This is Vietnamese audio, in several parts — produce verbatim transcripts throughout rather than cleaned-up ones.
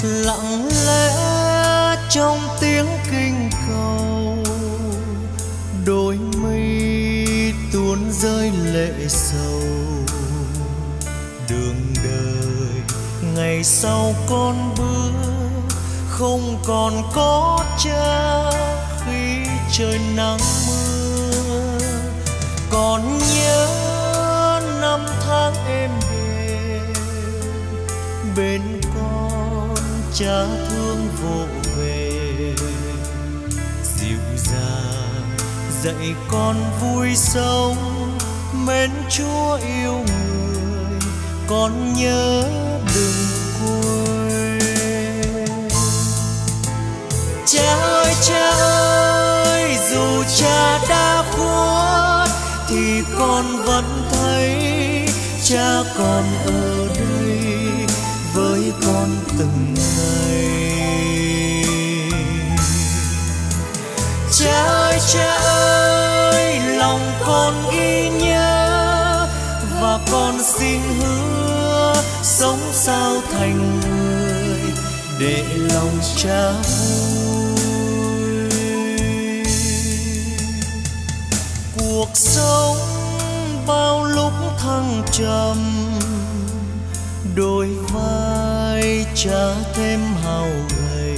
lặng lẽ trong tiếng kinh cầu, đôi mi tuôn rơi lệ sầu. Đường đời ngày sau con bước, không còn có cha khi trời nắng mưa. Còn nhớ năm tháng êm đềm, bên con cha thương vỗ về, dịu dàng dạy con vui sống, mến Chúa yêu người, con nhớ đừng quên. Cha ơi cha ơi, dù cha đã khuất thì con vẫn thấy cha còn ở đây với con từng ngày. Cha ơi cha ơi, lòng con ghi nhớ và con xin hứa sống sao thành người để lòng cha vui. Cuộc sống bao lúc thăng trầm, đôi vai cha thêm hao gầy.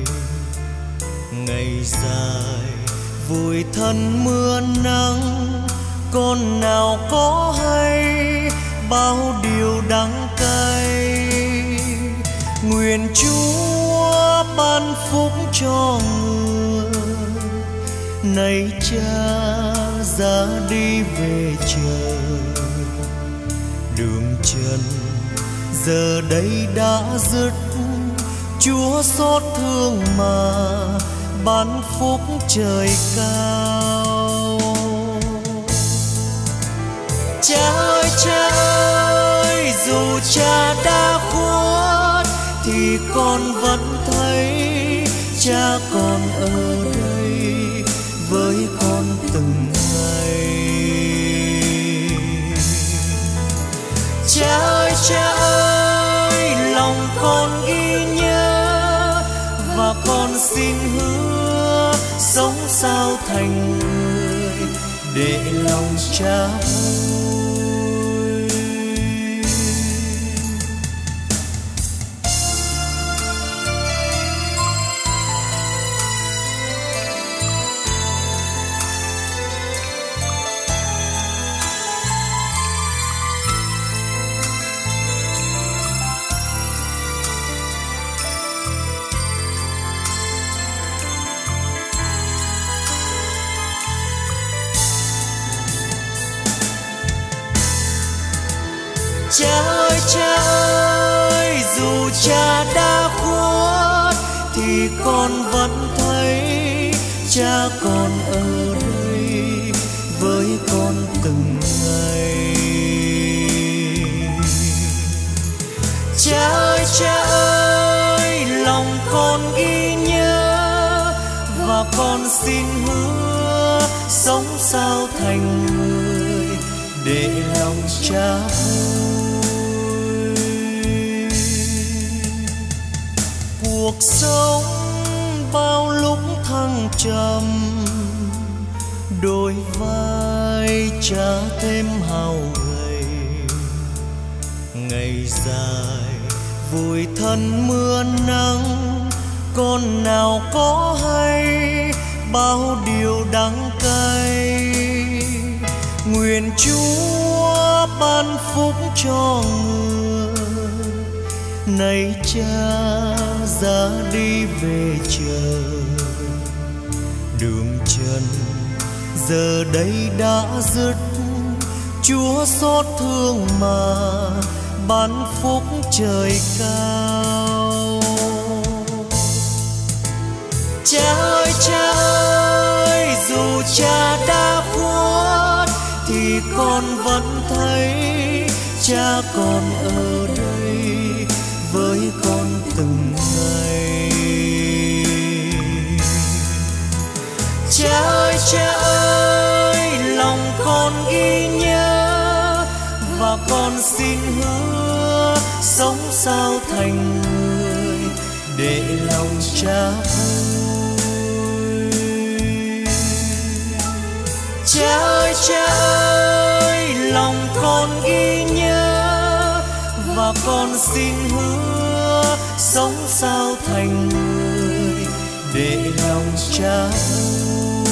Ngày dài vùi thân mưa nắng, con nào có hay bao điều đắng cay. Nguyện Chúa ban phúc cho người, này cha ra đi về trời. Đường trần giờ đây đã dứt, Chúa xót thương mà ban phúc trời cao. Cha ơi cha ơi, dù cha đã khuất thì con vẫn thấy cha còn ở đây với con từng ngày. Cha ơi cha ơi, lòng con ghi nhớ và con xin hứa sống sao thành người để lòng cha vui. Cha ơi cha ơi, dù cha đã khuất thì con vẫn thấy cha còn ở đây với con từng ngày. Cha ơi cha ơi, lòng con ghi nhớ và con xin hứa sống sao thành người để lòng cha vui. Cuộc sống bao lúc thăng trầm, đôi vai cha thêm hao gầy. Ngày dài vùi thân mưa nắng, con nào có hay bao điều đắng cay. Nguyện Chúa ban phúc cho người, này cha ra đi về trời. Đường trần giờ đây đã dứt, Chúa xót thương mà ban phúc trời cao. Cha ơi cha ơi, dù cha đã khuất thì con vẫn thấy cha còn ở đây với con từng ngày. Cha ơi cha ơi, lòng con ghi nhớ và con xin hứa sống sao thành người để lòng cha vui. Cha ơi cha ơi, lòng con ghi nhớ và con xin hứa sống sao thành người để lòng cha vui.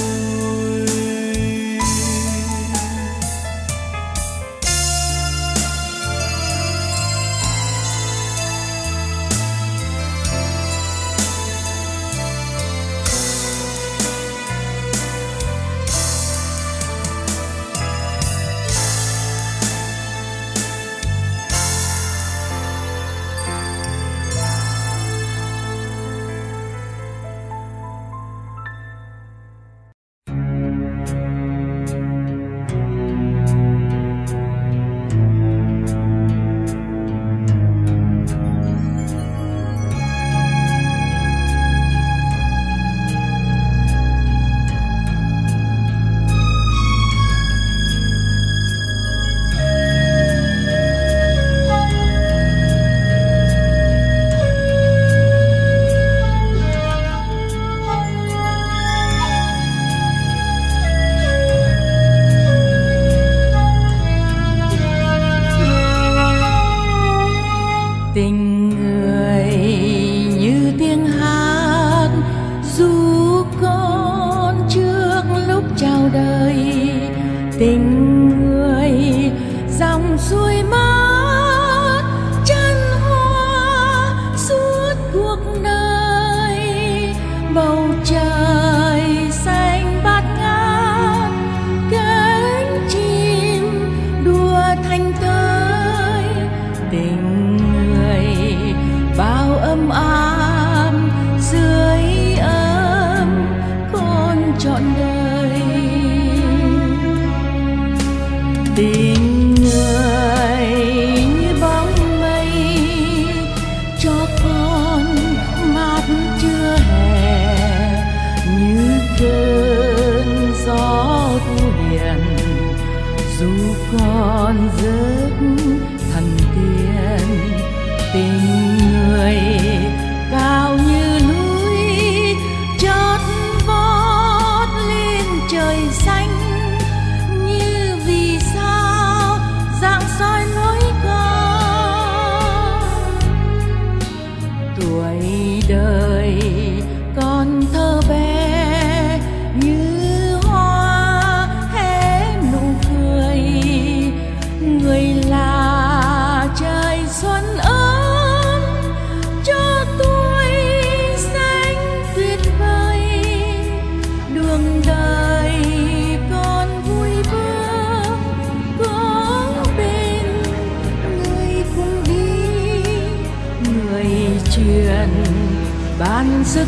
ban sức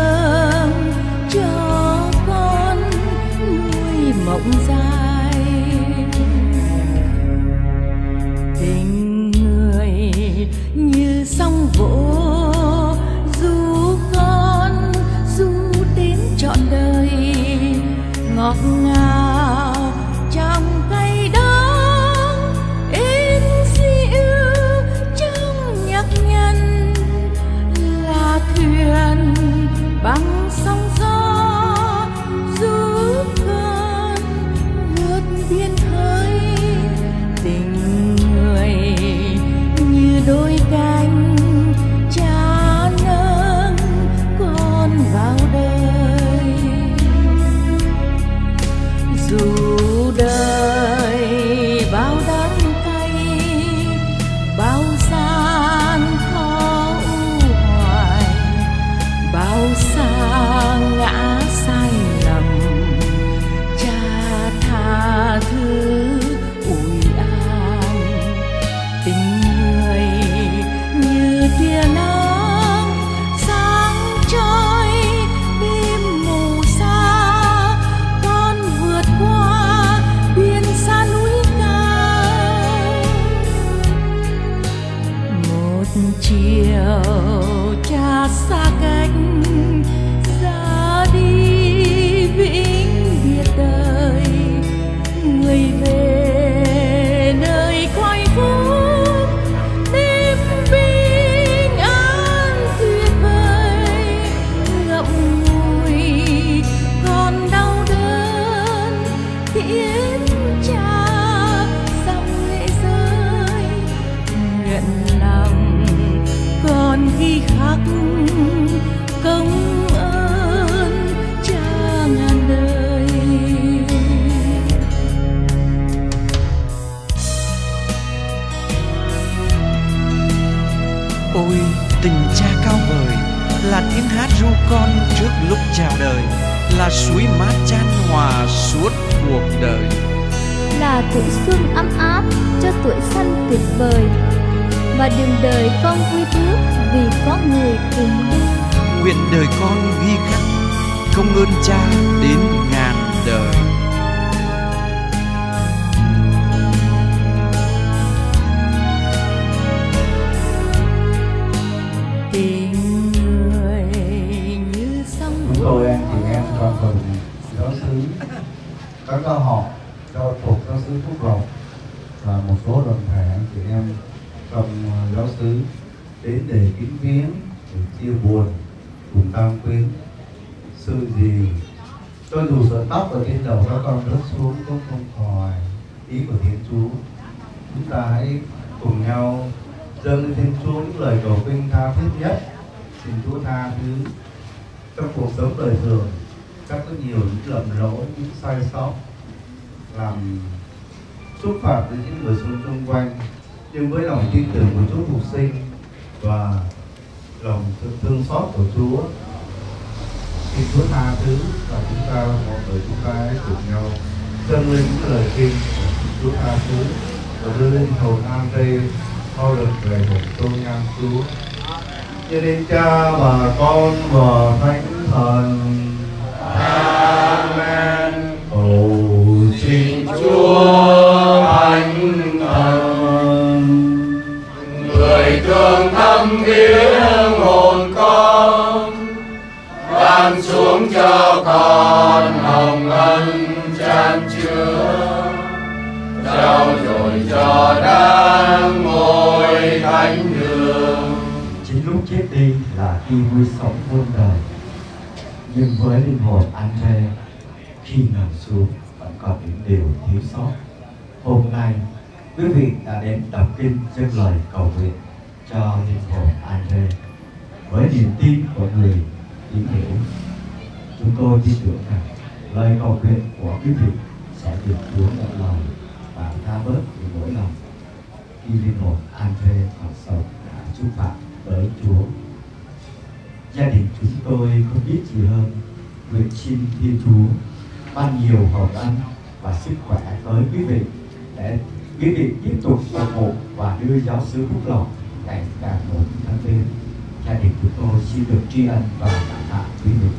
sớm cho con nuôi mộng dài. Tình người như sóng vỗ du con du đến trọn đời, ngọt ngào trong cay đắng, êm dịu trong nhạc nhằn, là thuyền bằng sóng gió giúp con vượt biên khơi. Tình người như đôi cánh cha nâng con vào đời, dù đời bao đắng cay bao gian khó u hoài, bao xa ngã sai lầm, cha tha thứ ủi an. Tình người như tia nắng sáng trôi đêm mù xa, con vượt qua biển xa núi cao. Một chiều cha xa cách ra đi vĩnh biệt đời, người về nơi khoai phúc đêm bình an tuyệt vời. ghi khắc công ơn cha ngàn đời. Ôi tình cha cao vời, là tiếng hát ru con trước lúc chào đời, là suối mát chan hòa suốt cuộc đời, là tuổi xuân ấm áp cho tuổi xanh tuyệt vời, và đường đời con vui bước vì có người cùng đi. nguyện đời con ghi khắc công ơn cha đến ngàn đời. Tình người như sông. Chúng tôi anh chị em trong phần giáo xứ có câu hỏi cho thuộc giáo xứ Phúc Lộc và một số đoàn thể anh chị em trong giáo xứ đến để kính viếng, để chia buồn cùng tang quyến. Sự gì cho dù sợi tóc ở trên đầu các con rớt xuống cũng không khỏi ý của Thiên Chúa. Chúng ta hãy cùng nhau dâng lên Thiên Chúa những lời cầu kinh tha thiết nhất. Xin Chúa tha thứ trong cuộc sống đời thường, chắc có nhiều những lầm lỗi, những sai sót làm xúc phạm đến những người xung xung quanh, nhưng với lòng tin tưởng của Chúa Phục Sinh và lòng thương xót của Chúa, xin Chúa tha thứ và chúng ta mọi người chúng ta hãy cùng nhau dâng lên những lời kinh Chúa tha thứ và đưa lên hầu an đây mau lần về hồn tôn nhan Chúa. Như đến Cha và Con và Thánh Thần. Amen. Cầu xin Chúa Thánh Thần, người thương thăm viếng hồn con, ban xuống cho con hồng ân chan chứa, trao dồi cho đáng ngôi thánh đường. Chính lúc chết đi là khi vui sống muôn đời, nhưng với linh hồn Andre khi nằm xuống vẫn còn những điều thiếu sót. Hôm nay quý vị đã đến đọc kinh dâng lời cầu nguyện cho linh hồn Andre với niềm tin của người tín hiểu. Chúng tôi tin tưởng rằng lời cầu nguyện của quý vị sẽ được Chúa nhận lời và tha bớt những nỗi lòng khi linh hồn Andre còn sống đã xúc phạm với Chúa. Gia đình chúng tôi không biết gì hơn nguyện xin Thiên Chúa ban nhiều hồng ân và sức khỏe tới quý vị để quý vị tiếp tục phục vụ và đưa giáo xứ Phúc Lộc ngày càng một tháng lên. Gia đình chúng tôi xin được tri ân và cảm tạ quý vị.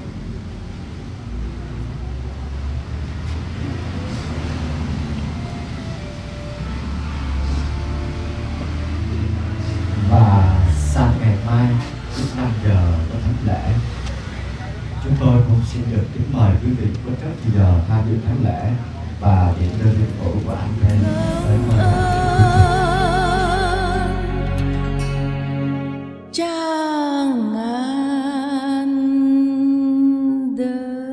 Và sang ngày mai lúc năm giờ có thánh lễ, chúng tôi cũng xin được kính mời quý vị có rất giờ tham dự thánh lễ và đến nơi linh phủ của anh em tới mời Cha ngàn đời.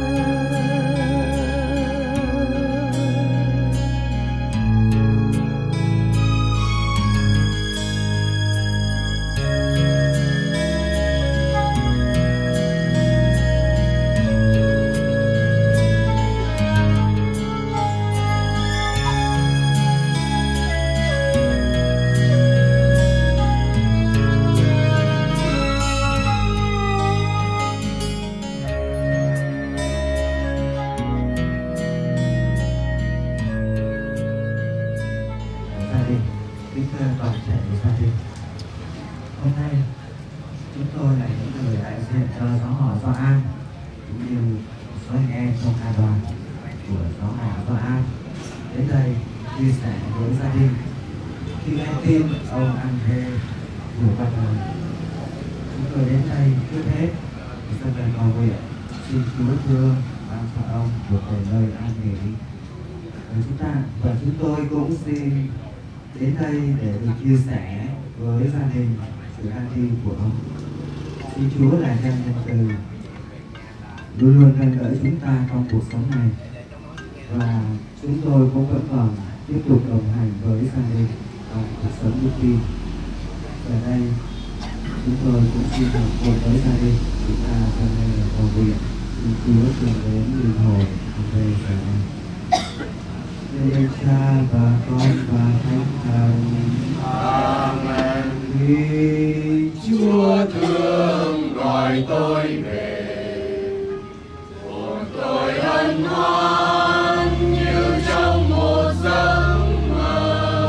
kính thưa toàn thể gia đình. Hôm nay chúng tôi là những người đại diện cho giáo họ Gioan An cũng như một số anh em trong ca đoàn của giáo họ Gioan An đến đây chia sẻ với gia đình khi nghe tin ông Andre vừa qua đời. Chúng tôi đến đây trước hết dâng lời cầu nguyện xin Chúa thương ban cho ông được về nơi an nghỉ. Và chúng ta và chúng tôi cũng xin đến đây để được chia sẻ với gia đình sự an đi của ông. Xin Chúa là nhân nhân từ luôn luôn nâng đỡ chúng ta trong cuộc sống này, và chúng tôi cũng vẫn còn tiếp tục đồng hành với gia đình trong cuộc sống đức tin. Ở đây Chúng tôi cũng xin được cùng với gia đình chúng ta cho nên là cầu nguyện xin Chúa thường đến linh hồn về giờ này. Nên Cha và Con và Thánh Thần. Amen. Vì Chúa thương gọi tôi về, hồn tôi hân hoan như trong một giấc mơ.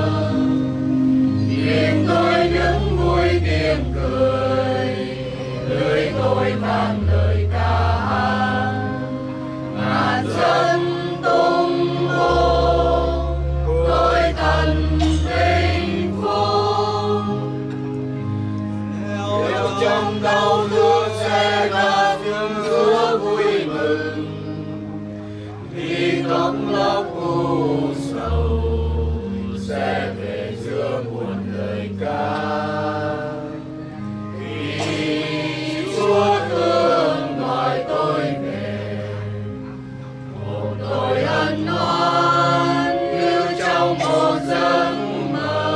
Miệng tôi đứng vui tiếng cười, lưỡi tôi vang lời ca hát. Ngàn dân tung hô tôi thần vinh phúc. Nếu trong đau thương sẽ là tiếng giữa vui mừng, vì khóc lóc u sầu sẽ về giữa buồn lời ca. Vì Chúa thương gọi tôi về, hồn tôi hân hoan như trong một giấc mơ.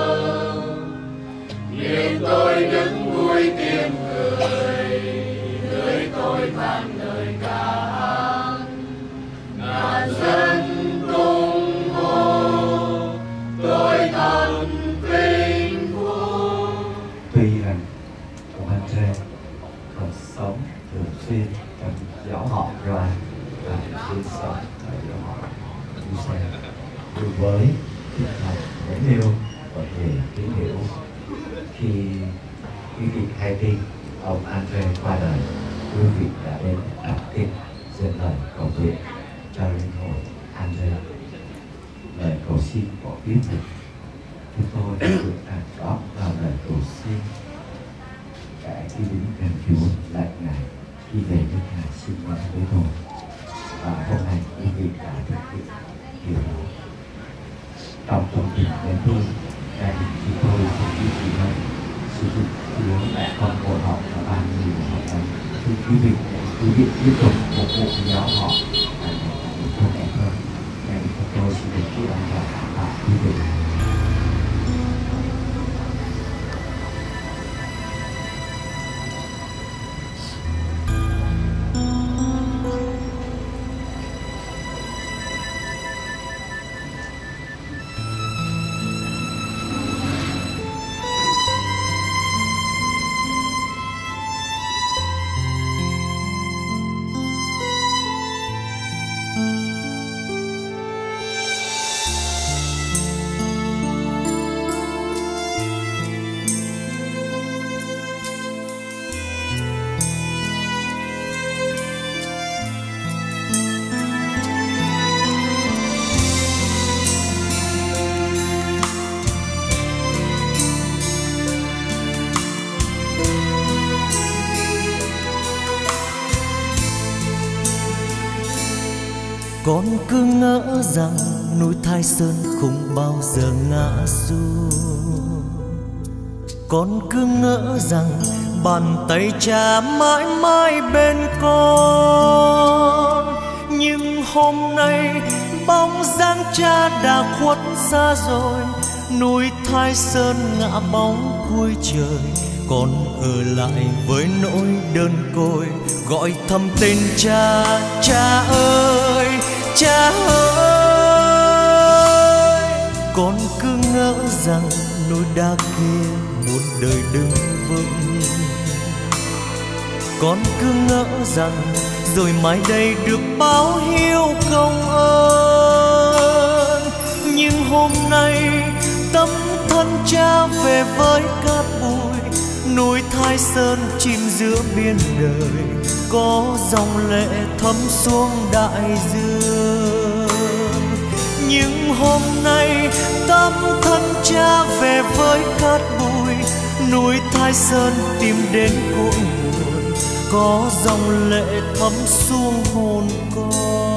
Miệng tôi đứng vui tiếng cười, lưỡi tôi vang lời ca hát. Ngàn dân tung hô tôi thật vinh phúc. Tuy rằng ông Andre còn sống thường xuyên trong giáo họ Rome và thường xuyên sống ở giáo họ Giuse, nhưng với tinh thần mến yêu và về tín hiệu, khi quý vị hay tin ông Andre qua đời, quý vị đã đến đọc kinh dâng lời cầu nguyện cho linh hồn Andre. Lời cầu xin của quý vị chúng tôi đã được đặt đó vào lời cầu xin cả khi đến gần Chúa lại Ngài khi về nước Ngài sinh hoạt với tôi, và hôm nay quý vị đã thực hiện điều đó. Trong công trình đến tôi, gia đình chúng tôi sẽ duy trì hơn sử dụng Chúa mẹ con hội họp và ban nhiều hoạt động. Thưa quý vị, quý vị tiếp tục phục vụ giáo họ và ngày càng tốt đẹp hơn. Ngày chúng tôi xin được chúc an toàn và quý vị. Con cứ ngỡ rằng núi Thái Sơn không bao giờ ngã xuống. Con cứ ngỡ rằng bàn tay Cha mãi mãi bên con. Nhưng hôm nay bóng dáng Cha đã khuất xa rồi, núi Thái Sơn ngã bóng cuối trời. Con ở lại với nỗi đơn côi, gọi thầm tên Cha. Cha ơi, Cha ơi, con cứ ngỡ rằng núi đá kia muôn đời đứng vững. Con cứ ngỡ rằng rồi mai đây được báo hiếu công ơn. Nhưng hôm nay tấm thân Cha về với cát bụi, núi Thái Sơn chìm giữa biển đời, có dòng lệ thấm xuống đại dương. Nhưng hôm nay tấm thân Cha về với cát bụi, núi Thái Sơn tìm đến cội nguồn, có dòng lệ thấm xuống hồn con.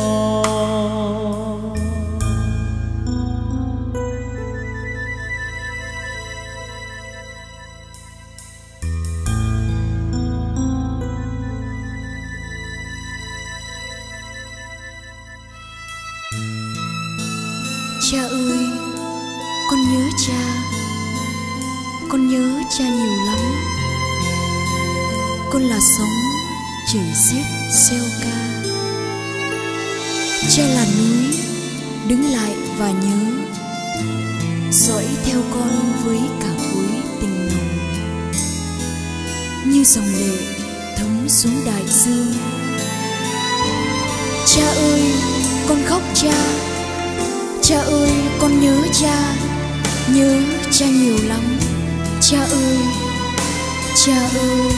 Cha ơi, con nhớ Cha, con nhớ Cha nhiều lắm. con là sóng chảy xiết xeo ca. Cha là núi đứng lại và nhớ, dõi theo con với cả cuối tình nồng, như dòng lệ thấm xuống đại dương. Cha ơi con khóc cha, cha ơi con nhớ cha, nhớ cha nhiều lắm. Cha ơi, cha ơi.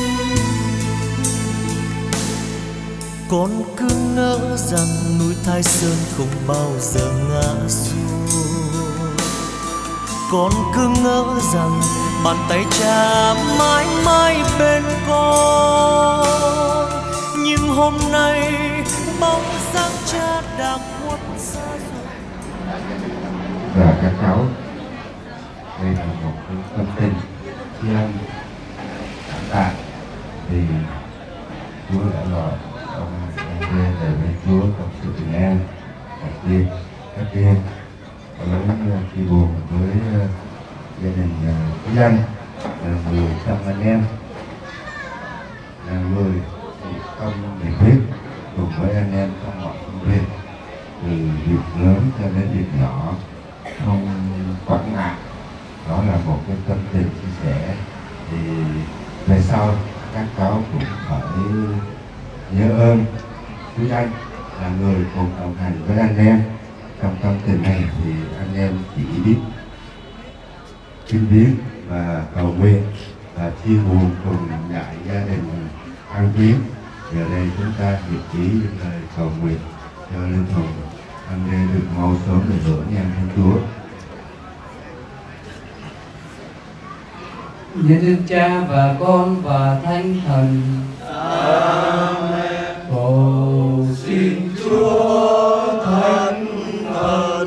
Con cứ ngỡ rằng núi Thái Sơn không bao giờ ngã xuống. Con cứ ngỡ rằng bàn tay cha mãi mãi bên con. Nhưng hôm nay bóng dáng cha đã khuất xa rồi. Và các cháu, đây là một cái tâm tình tri ân cảm tạ vì Chúa đã gọi ông André về với Chúa trong sự bình an. Đặc biệt các em với chia buồn với gia đình Quý Anh là người trong anh em, là người không nhiệt huyết cùng với anh em trong mọi công việc, từ việc lớn cho đến việc nhỏ, không quản ngại. Đó là một cái tâm tình chia sẻ. Thì về sau các cháu cũng phải nhớ ơn Quý Anh là người cùng đồng hành với anh em trong tâm tình này. Thì anh em chỉ biết kính viếng và cầu nguyện và chia buồn cùng đại gia đình An Viếng. Giờ đây chúng ta hiệp chí những lời cầu nguyện cho linh hồn anh em được mau sớm được hưởng nhan Thánh Chúa. Nhân đức Cha và Con và Thánh Thần. Amen. Cầu Xin Chúa Thánh Thần,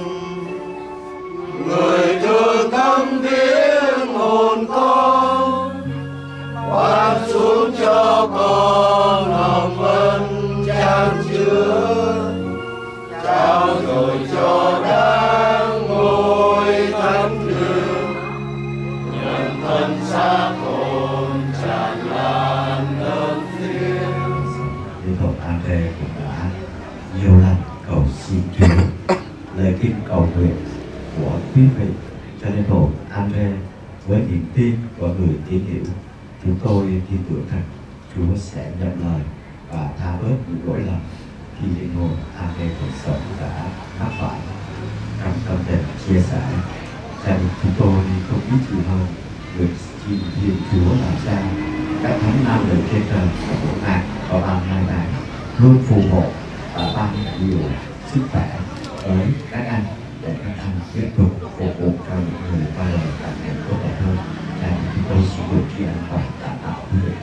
người thương thăm viếng hồn con, ban xuống cho con hồng ân chan chứa, trao dồi cho đáng ngôi thánh đường, nhân thân xác hồn tràn lan ơn thiêng. Linh hồn André cũng đã nhiều lần cầu xin Chúa lời kinh cầu nguyện của quý vị cho linh hồn André. Với niềm tin của người tín hữu, chúng tôi tin tưởng rằng Chúa sẽ nhận lời và tha bớt những lỗi lầm khi linh hồn André cuộc sống đã mắc phải. Trong tâm tình chia sẻ, gia đình chúng tôi không biết gì hơn được xin Thiên Chúa làm cha, các thánh nam ở trên trời và bộ ngạc có ban hai ngày luôn phù hộ và ban nhiều sức khỏe với các anh để các anh tiếp tục phục vụ cho những người qua đời cảm nhận tốt đẹp hơn. Gia đình chúng tôi xin được tri ân và cảm tạ quý vị.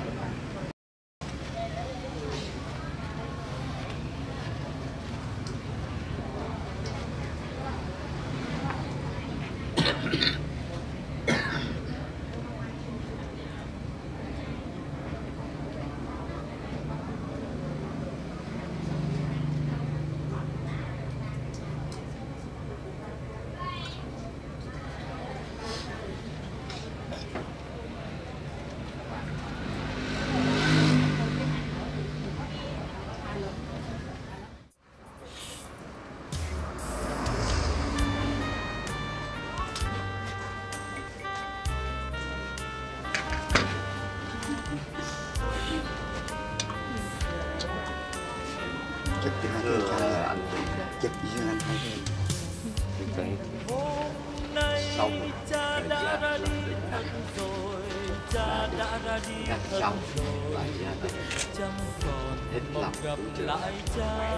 Xong cha đã ra đi thật rồi, cha đã ra đi thật rồi, chẳng còn mong gặp lại cha.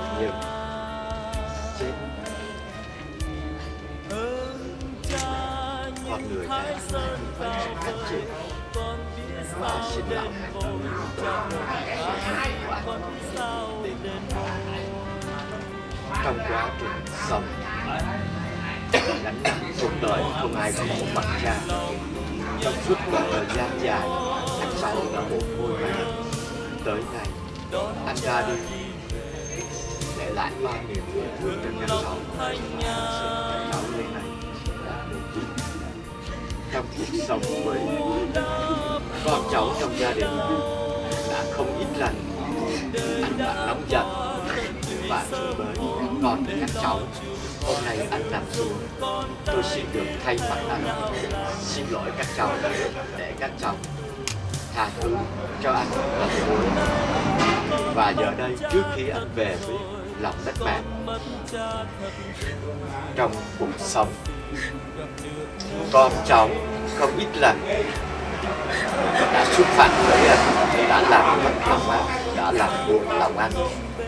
Ơn cha nhìn Thái Sơn cao vời, con biết sao đến vội, cha con biết sao đến vội. Trong quá trình sống gánh nặng cuộc đời không ai có một mặt cha. Trong suốt một thời gian dài, anh Sáu đã một ngôi mẹ. Tới ngày anh ra đi, để lại bao niềm vui thương cho các cháu. Các cháu đây này đã được giúp trong cuộc sống với con cháu trong gia đình. đã không ít lần anh đã nóng giận và chửi bới các con các cháu. Hôm nay anh nằm xuống, tôi xin được thay mặt anh xin lỗi các cháu để các cháu tha thứ cho anh lần cuối. Và giờ đây trước khi anh về với lòng đất mẹ, trong cuộc sống con cháu không ít lần đã xúc phạm với anh, đã làm mất lòng anh, đã làm buồn lòng anh.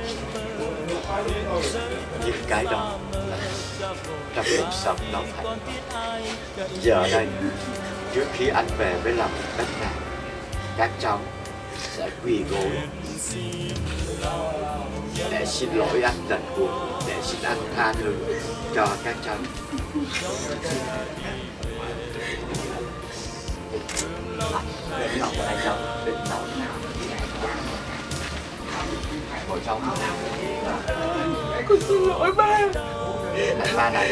Những cái đó là trong cuộc sống nó phải. Giờ đây trước khi anh về với lòng đất mẹ, các cháu sẽ quỳ gối để xin lỗi anh lần cuối, để xin anh tha thứ cho các cháu. Đến lòng này cháu, đến lòng nào ngồi cháu. Con xin lỗi ba. Anh ba này.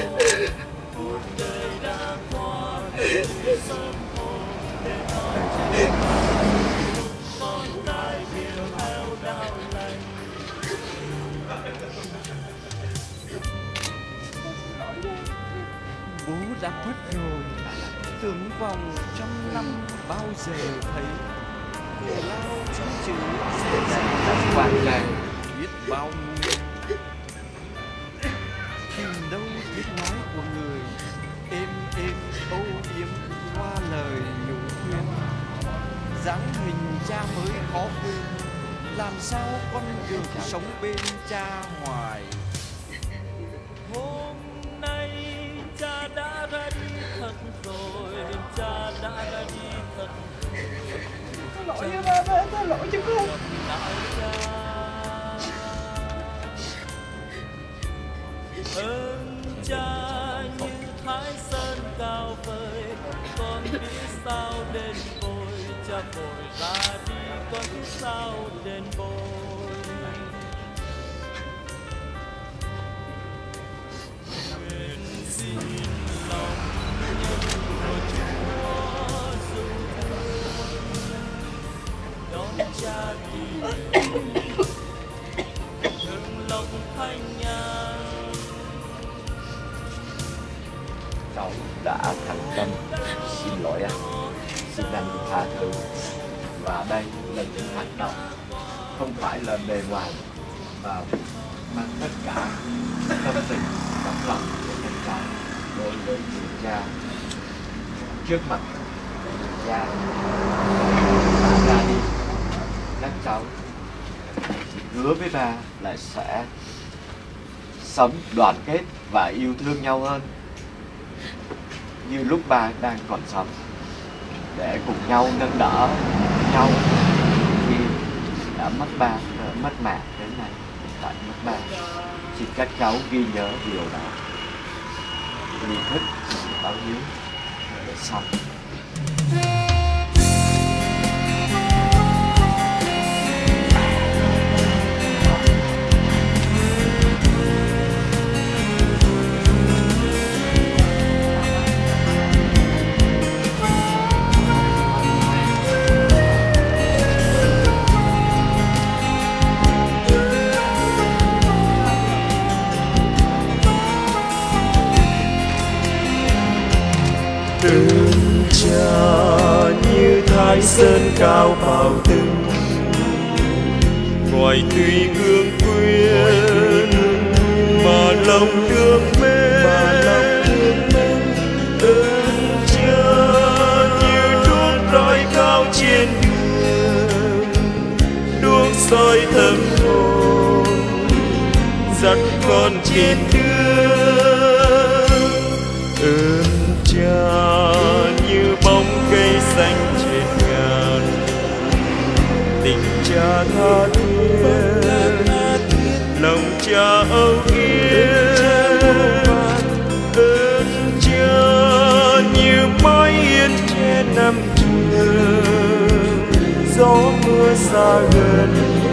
Bố đã mất rồi, tưởng vòng trăm năm bao giờ thấy người lao trong chữ sẽ quan làng biết bao nhiêu. Tìm đâu biết nói của người êm êm âu yếm qua lời nhủ khuyên. Dáng hình cha mới khó quên, làm sao con được sống bên cha hoài. Hôm nay cha đã ra đi thật rồi, cha đã ra đi thật rồi. Tha lỗi cho ba, ba tha lỗi cho con. Ơn cha như thái sơn cao vời, con biết sao đến vội, cha vội ra đi con biết sao đến vội. Nguyện xin lòng nhân của Chúa dù đón cha đi hương lòng thanh nhàn. Cháu đã thành tâm xin lỗi anh, xin anh tha thứ. Và đây là những hành động không phải là bề ngoài mà mang tất cả tâm tình tấm lòng của các cháu đối với người cha. Trước mặt cha đã ra đi, các cháu hứa với ba là sẽ sống đoàn kết và yêu thương nhau hơn như lúc ba đang còn sống, để cùng nhau nâng đỡ nhau khi đã mất ba, mất mẹ đến nay tại mất ba. Xin các cháu ghi nhớ điều đó, nghi thức báo hiếu để xong. Ơn cha như thái sơn cao bao từng, ngoài tùy hương quyến mà lòng thương mến. Ơn cha như đuốc rọi cao trên đường, đuốc soi tâm hồn dắt con trên đường. Ơn cha như bóng cây xanh trên ngàn, tình cha tha thiết, lòng cha âu yếm. Ơn cha như mái hiên che năm trường, gió mưa xa gần,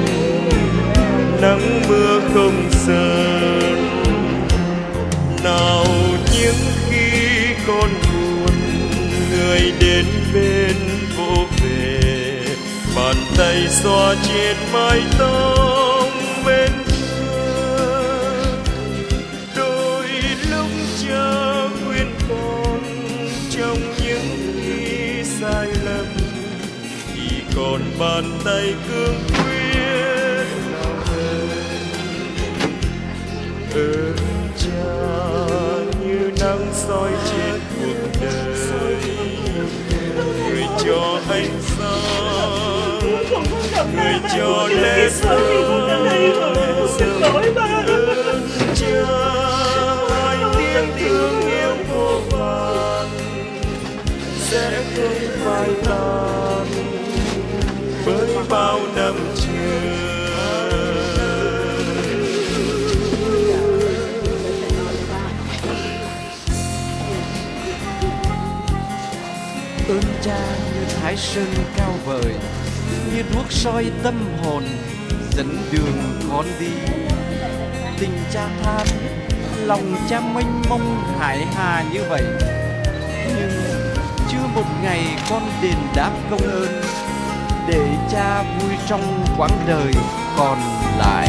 nắng mưa không sơn. Nào những khi con buồn, người đến bên vỗ về, bàn tay tay xoa trên mái tóc bên thơ. Đôi lúc cha khuyên con trong những khi sai lầm, thì còn bàn tay cương quyết ơn cha như nắng soi trên cuộc đời, người cho ánh sáng, người cho lẽ sống. Ơn cha hai tiếng thương yêu vô vàn sẽ không phai tàn với bao năm chờ. Ơn cha như thái sơn cao vời, như đuốc soi tâm hồn dẫn đường con đi. Tình cha tha thiết, lòng cha mênh mông hải hà như vậy, nhưng chưa một ngày con đền đáp công ơn để cha vui trong quãng đời còn lại.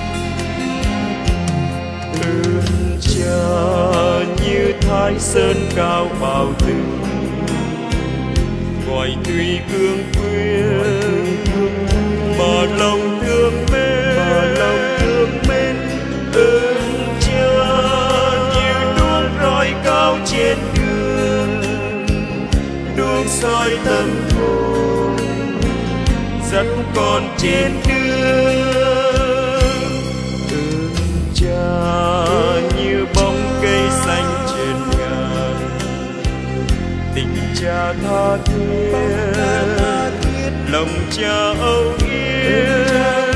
Ơn cha như thái sơn cao bao tường, ngoài tùy cương quyết mà lòng thương mến, mà lòng thương mến. Ơn cha như đuốc rọi cao trên đường, đuốc soi tâm hồn dắt con trên đường. Ơn cha như bóng cây xanh trên ngàn, tình cha tha thiết, lòng cha âu yếm.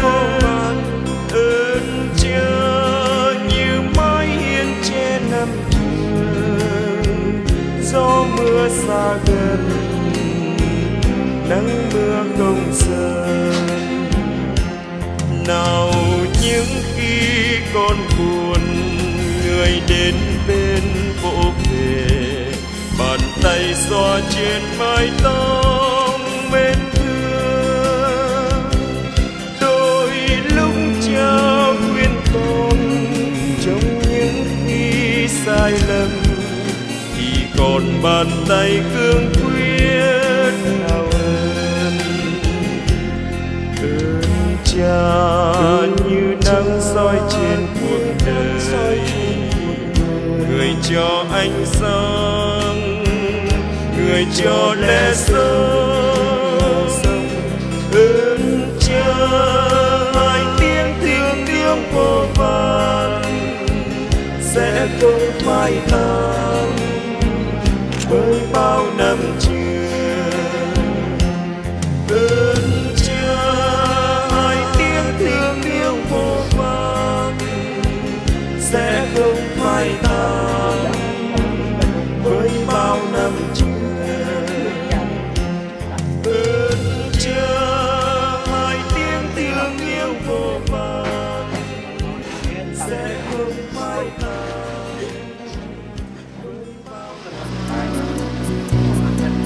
Ơn cha như mái hiên che năm trường, gió mưa xa gần, nắng mưa không rời. Nào những khi con buồn, người đến bên vỗ về, bàn tay xoa trên mái tóc mến thương. Đôi lúc cha khuyên con trong những khi sai lầm, thì còn bàn tay cương quyết nào ơn. Ơn cha như nắng soi trên cuộc đời, người cho ánh sáng, người cho lẽ sống. Ơn cha hai tiếng thương yêu vô vàn sẽ không phai tàn với bao năm trường. Ơn cha hai tiếng thương yêu vô vàn sẽ không phai tàn với bao năm trường. Ơn cha hai tiếng thương yêu vô vàn sẽ không phai tàn với bao năm trường.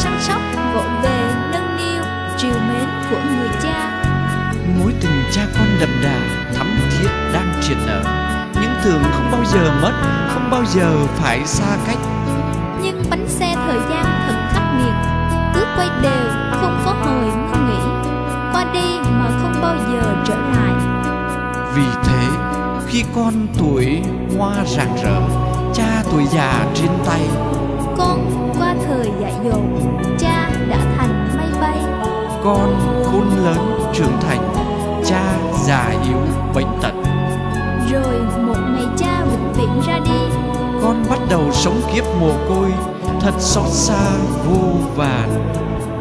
săn sóc, vội về nâng niu trìu mến của người cha. Mối tình cha con đậm đà, thắm thiết đang triệt nở, những tưởng không bao giờ mất, không bao giờ phải xa cách. Nhưng bánh xe thời gian thật khắc nghiệt, cứ quay đều không có hồi ngưng nghỉ, qua đi mà không bao giờ trở lại. Vì thế khi con tuổi hoa rạng rỡ, cha tuổi già trên tay, con qua thời dại dột, cha đã thành mây bay. Con khôn lớn trưởng thành, cha già yếu bệnh tật. Rồi một ngày cha vĩnh viễn ra đi, con bắt đầu sống kiếp mồ côi, thật xót xa vô vàn.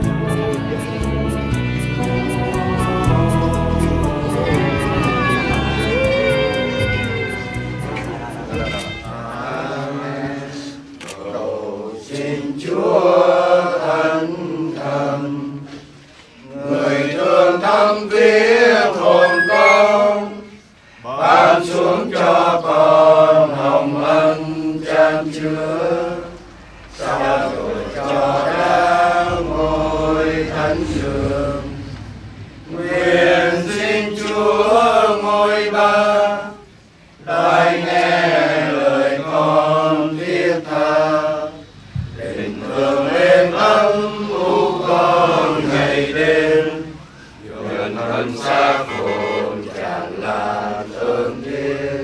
Thăm viếc hồn con, ban xuống cho con hồng ân chan chứa, sao rồi cho đã ngồi thánh đường. Nguyện xin Chúa ngôi ba, lại nghe lời con thiết tha, tình thương êm ấm u con ngày đêm. Thân xác hồn tràn lan ơn thiên.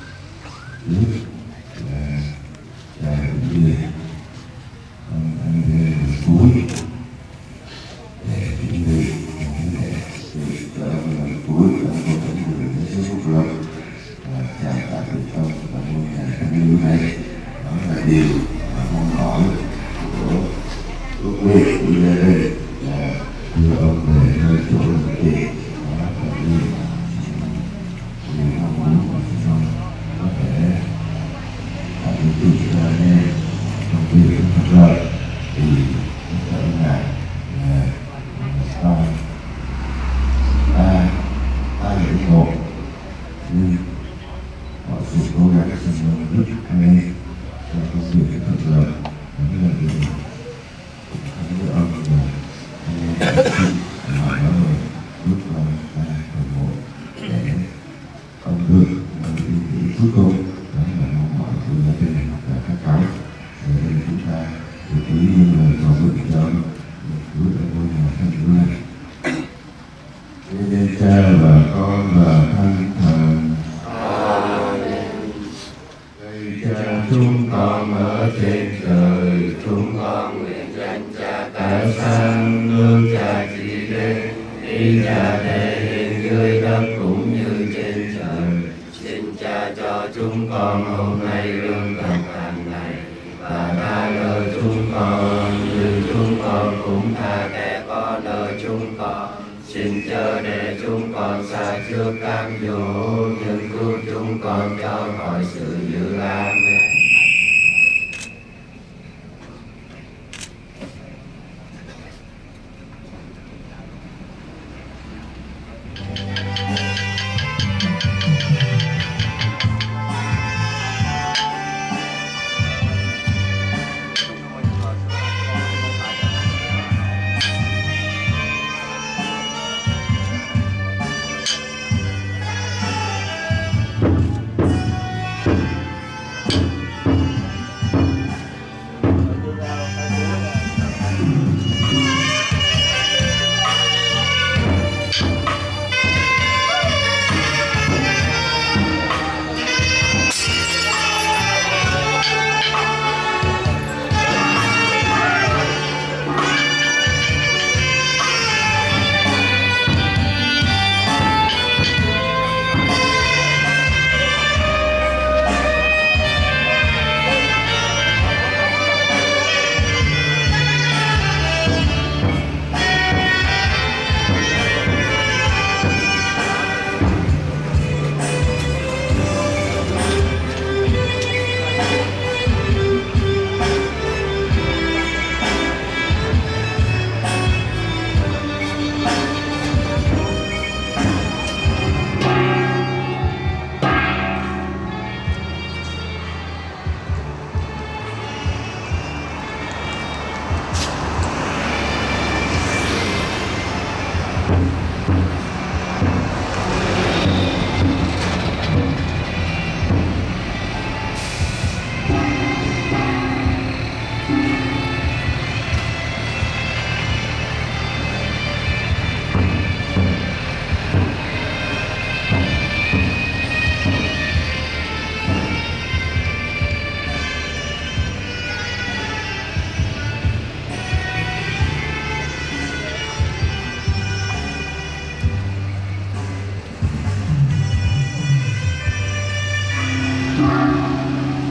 Điều mà mong mỏi của ước nguyện của gia đình là đưa ông về nơi chỗ làm việc, đó là điều điều mong muốn của chúng con có thể tạo điều kiện cho anh em trong việc thuận lợi. Thì tất cả ngài là ta ta ta lĩnh một, nhưng mọi sự cố gắng xin mong giúp anh em trong công việc thuận lợi. Đó là điều không có ông là anh em xin hỏi nó rồi bước vào ta phần một để ông được ý nghĩ cuối cùng. Đó là mong mỏi của gia đình và các cháu. Để đây chúng ta được ý những lời cầu nguyện cho ông cứu ở ngôi nhà thánh Chúa này. Nên cha và con và thánh thần. Cha chúng con ở trên trời, chúng con nguyện danh cha cải sang, nước cha chỉ đến, ý cha thể hiện dưới đất cũng như trên trời. Xin cha cho chúng con hôm nay lương thực hàng ngày, và tha nợ chúng con như chúng con cũng tha kẻ có nợ chúng con. Xin chớ để chúng con xa trước cám dỗ, nhưng cứu chúng con cho khỏi sự dữ. Amen. Thank you.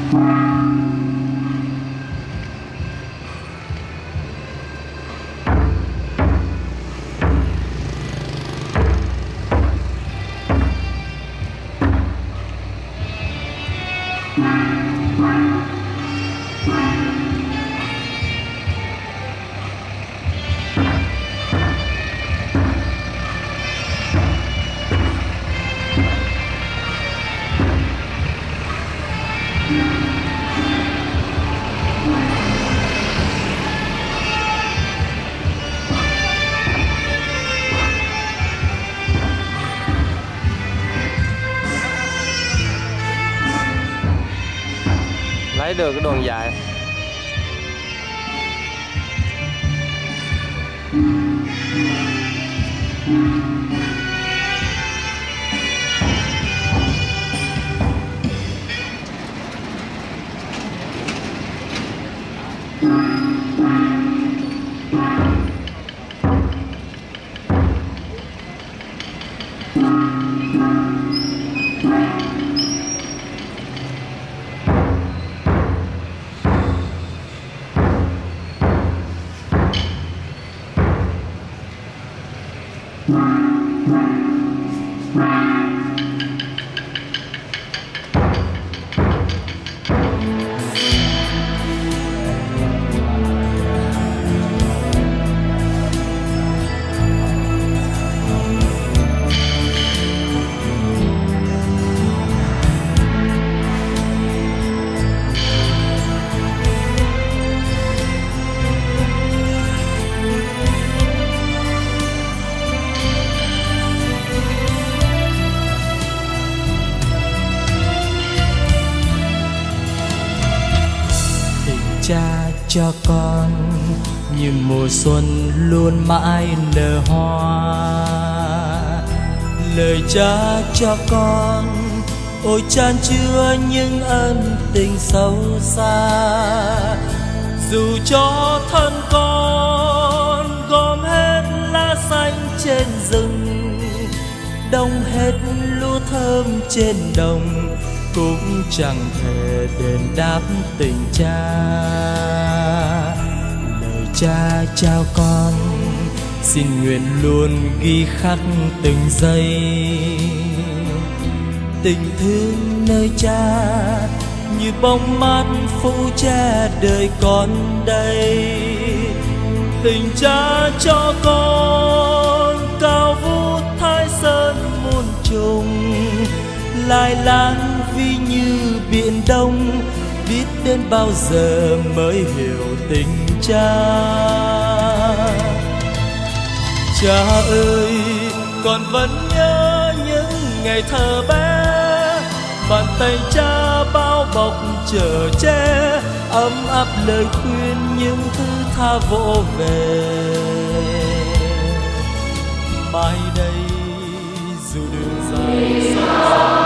Lấy được cái đoạn dài. Cha cho con như mùa xuân luôn mãi nở hoa, lời cha cho con ôi chan chứa những ân tình sâu xa. Dù cho thân con gom hết lá xanh trên rừng, đông hết lúa thơm trên đồng, cũng chẳng thể đền đáp tình cha. Lời cha trao con xin nguyện luôn ghi khắc từng giây, tình thương nơi cha như bóng mát phủ che đời con đây. Tình cha cho con cao vút Thái Sơn muôn trùng, lai láng vì như biển đông, biết đến bao giờ mới hiểu tình cha. Cha ơi, con vẫn nhớ những ngày thơ bé, bàn tay cha bao bọc chở che, ấm áp lời khuyên những thứ tha vỗ về. Mai đây dù đường dài xa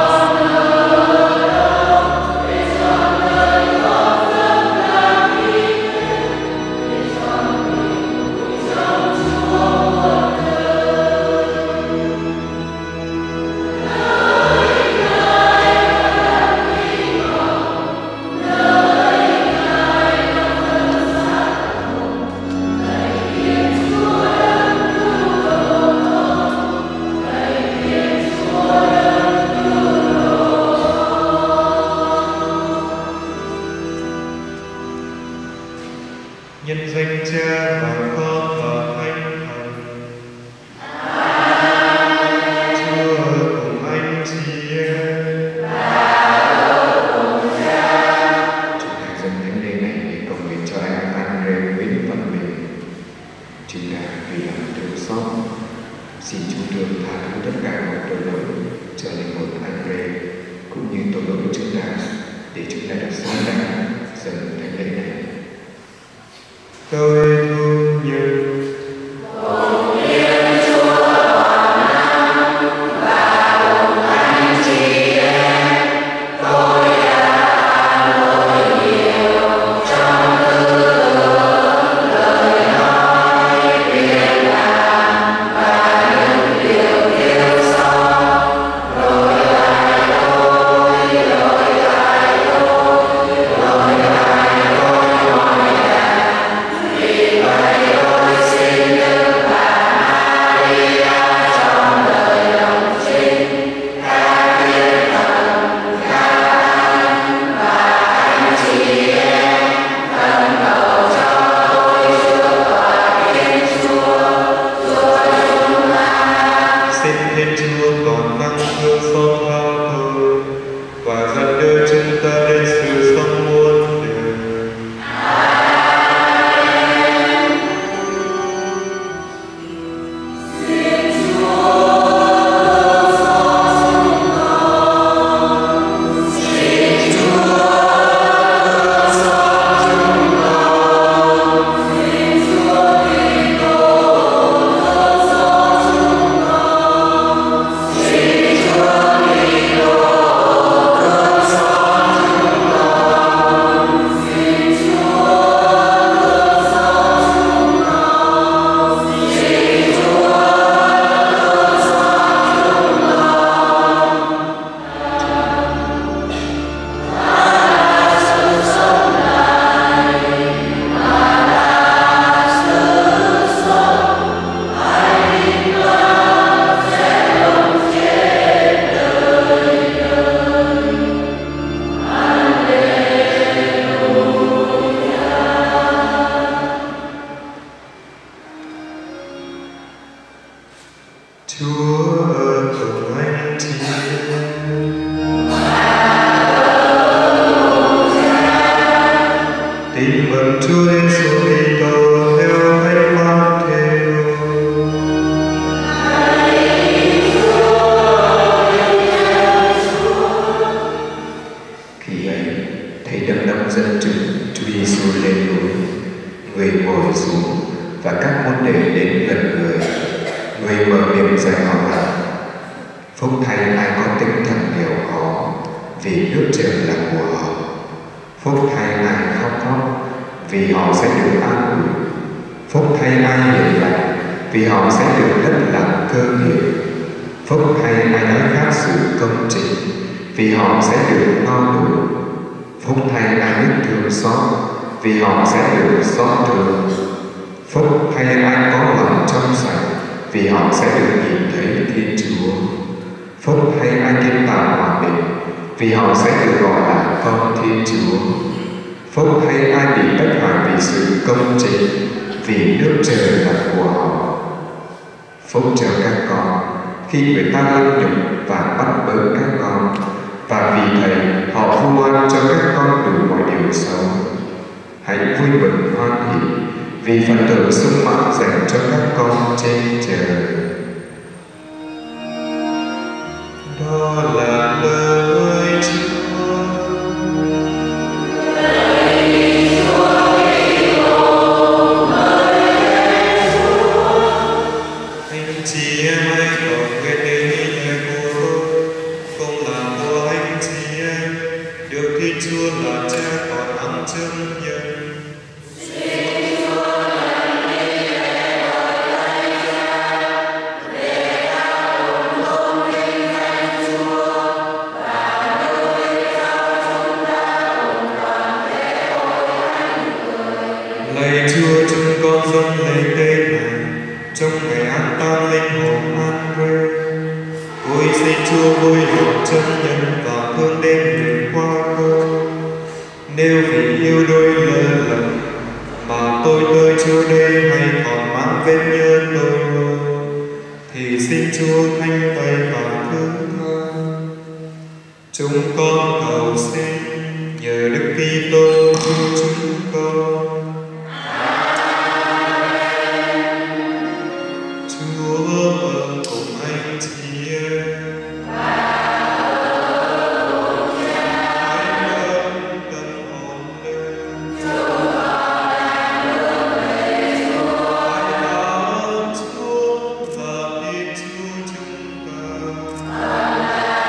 Hãy subscribe và dẫn đưa chúng ta đến sự sống muôn đời.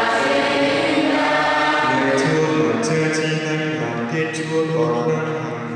Chúa còn đang hằng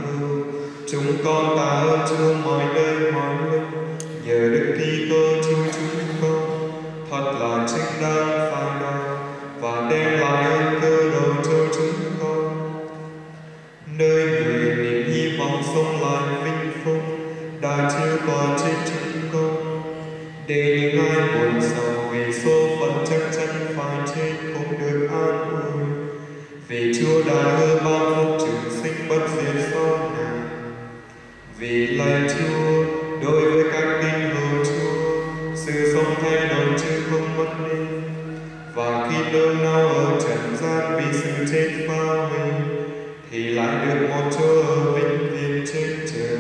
vì sự chết pha mình, thì lại được một chỗ ở vĩnh viễn trên trời.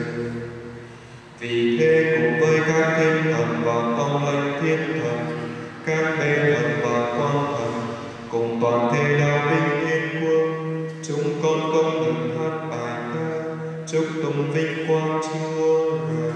Vì thế cùng với các thiên thần và phong lãnh thiên thần, các bề thần và quan thần, cùng toàn thể đạo binh thiên quân, chúng con công đức hát bài ca, chúc tụng vinh quang Chúa rồi.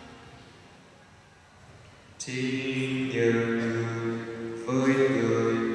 Chỉ nhờ người với người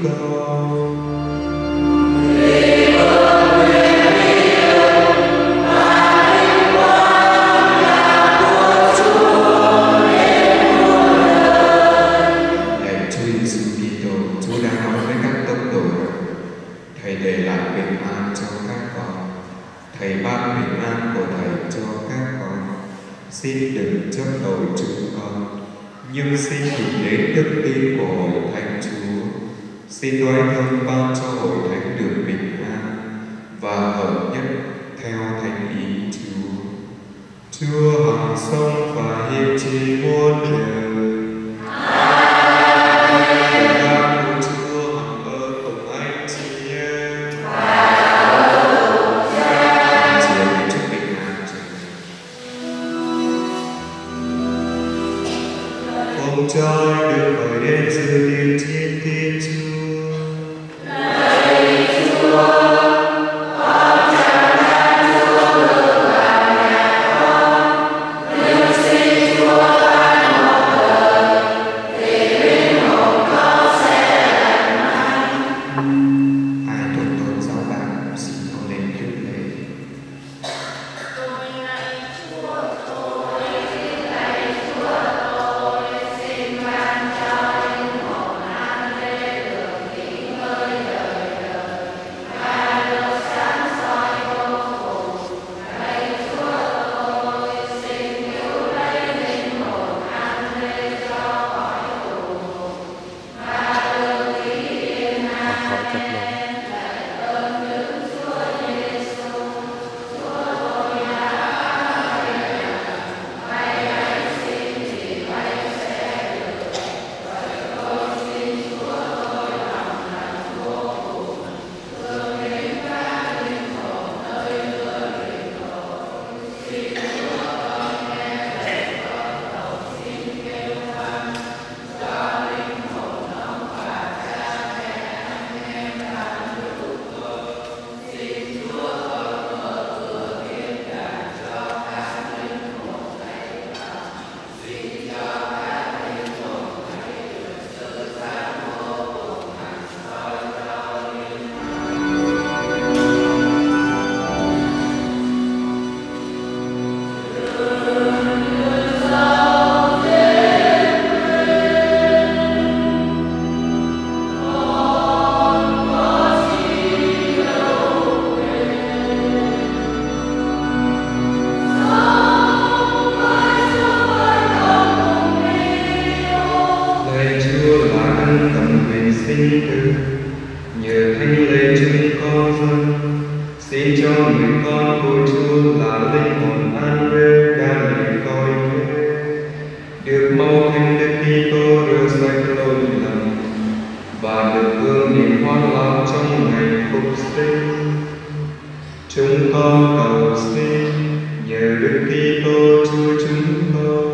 con. Lạy Chúa Giêsu Kitô, Chúa đã nói với các tông đồ rằng Thầy để lại bình an cho các con. Thầy ban bình an của Thầy cho các con. Xin đừng chấp tội chúng con, nhưng xin nhìn đến đức tin của hội thánh Chúa. Xin đoái thông ban cho hội thánh được bình an và hợp nhất theo thánh ý Chúa. Chúa hằng sống và hiệp trì muôn đời. Trai được khởi đến sự tiên thiên Thiên Chúa. Lạy Chúa, con chào đón Chúa được vào nhà con, nhưng xin Chúa ban một lời, thì linh hồn con sẽ lành mạnh. Ai tuân tôn giáo bạn xin con lên trước lễ. Tôi lạy Chúa, tôi xin lạy Chúa. Nhờ thánh lễ chúng con dân, xin cho người con của Chúa là linh hồn an về đang bị coi thuế, được mau thánh Đức Kitô rửa sạch lỗi lầm và được hương niềm hoan lạc trong ngày phục sinh. Chúng con cầu xin nhờ Đức Kitô Chúa chúng con.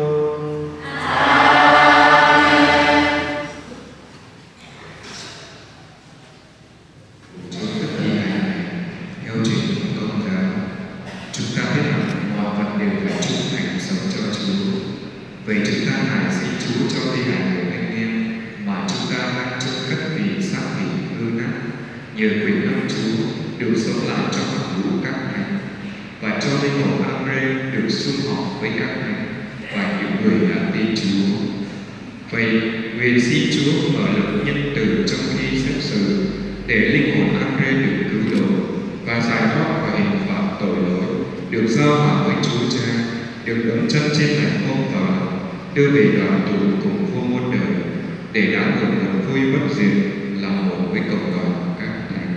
Vậy chúng ta hãy xin Chúa cho thi hành của anh em mà chúng ta đang trông cất vì xác thịt hư nát, nhờ quyền năng Chúa được sống lại trong mặt lũ các thánh, và cho linh hồn Andre được sum họp với các thánh và những người đã tin Chúa. Vậy nguyện xin Chúa mở lực nhân từ trong khi xét xử, để linh hồn Andre được cứu độ và giải thoát khỏi hình phạt tội lỗi, được giao hòa với Chúa Cha, được đấm chân trên thành phong tòa, đưa về đoàn tụ cùng vua muôn đời, để đã hưởng niềm vui bất diệt, là một với cộng đoàn các thánh.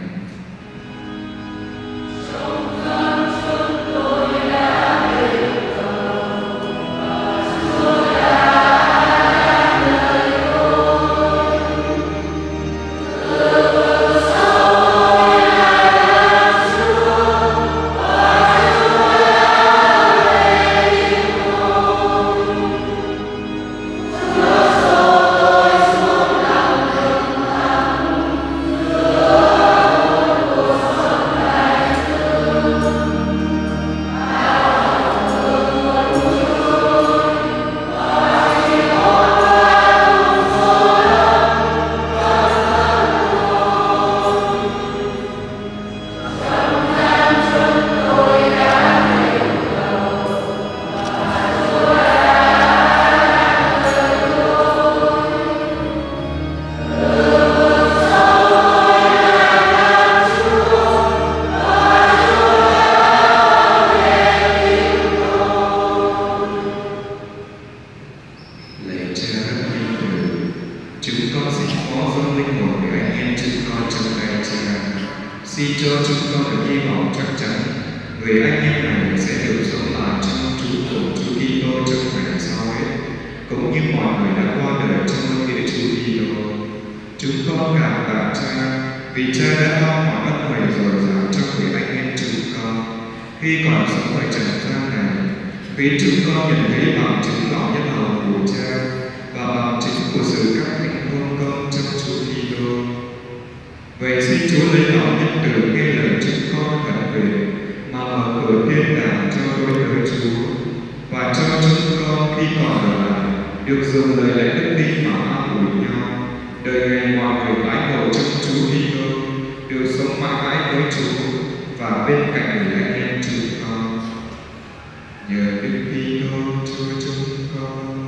Chúa Xin cho chúng con được hy vọng chắc chắn người anh em này sẽ được sống lại trong Chúa của Chúa Kitô trong ngày sau ấy, cũng như mọi người đã qua đời trong nghĩa Chúa Kitô. Chúng con cảm tạ Cha vì Cha đã lo mọi ân huệ dồi dào cho người anh em chúng con khi còn sống ở trần gian này, vì chúng con nhận thấy bằng chứng tỏ nhân hậu của Cha và bằng chứng của sự các thánh hôn công trong Chúa Kitô. Vậy xin Chúa lấy lòng nhân từ nghe lời chúng con khẩn nguyện mà mở cửa thiên đàng cho đôi người Chúa, và cho chúng con khi còn ở lại được dùng lời lẽ đức tin mà an ủi nhau, đời ngày mọi người mãi ngồi trong Chúa Kitô, được sống mãi mãi với Chúa và bên cạnh người anh em chúng con. Nhờ Đức Kitô Chúa chúng con.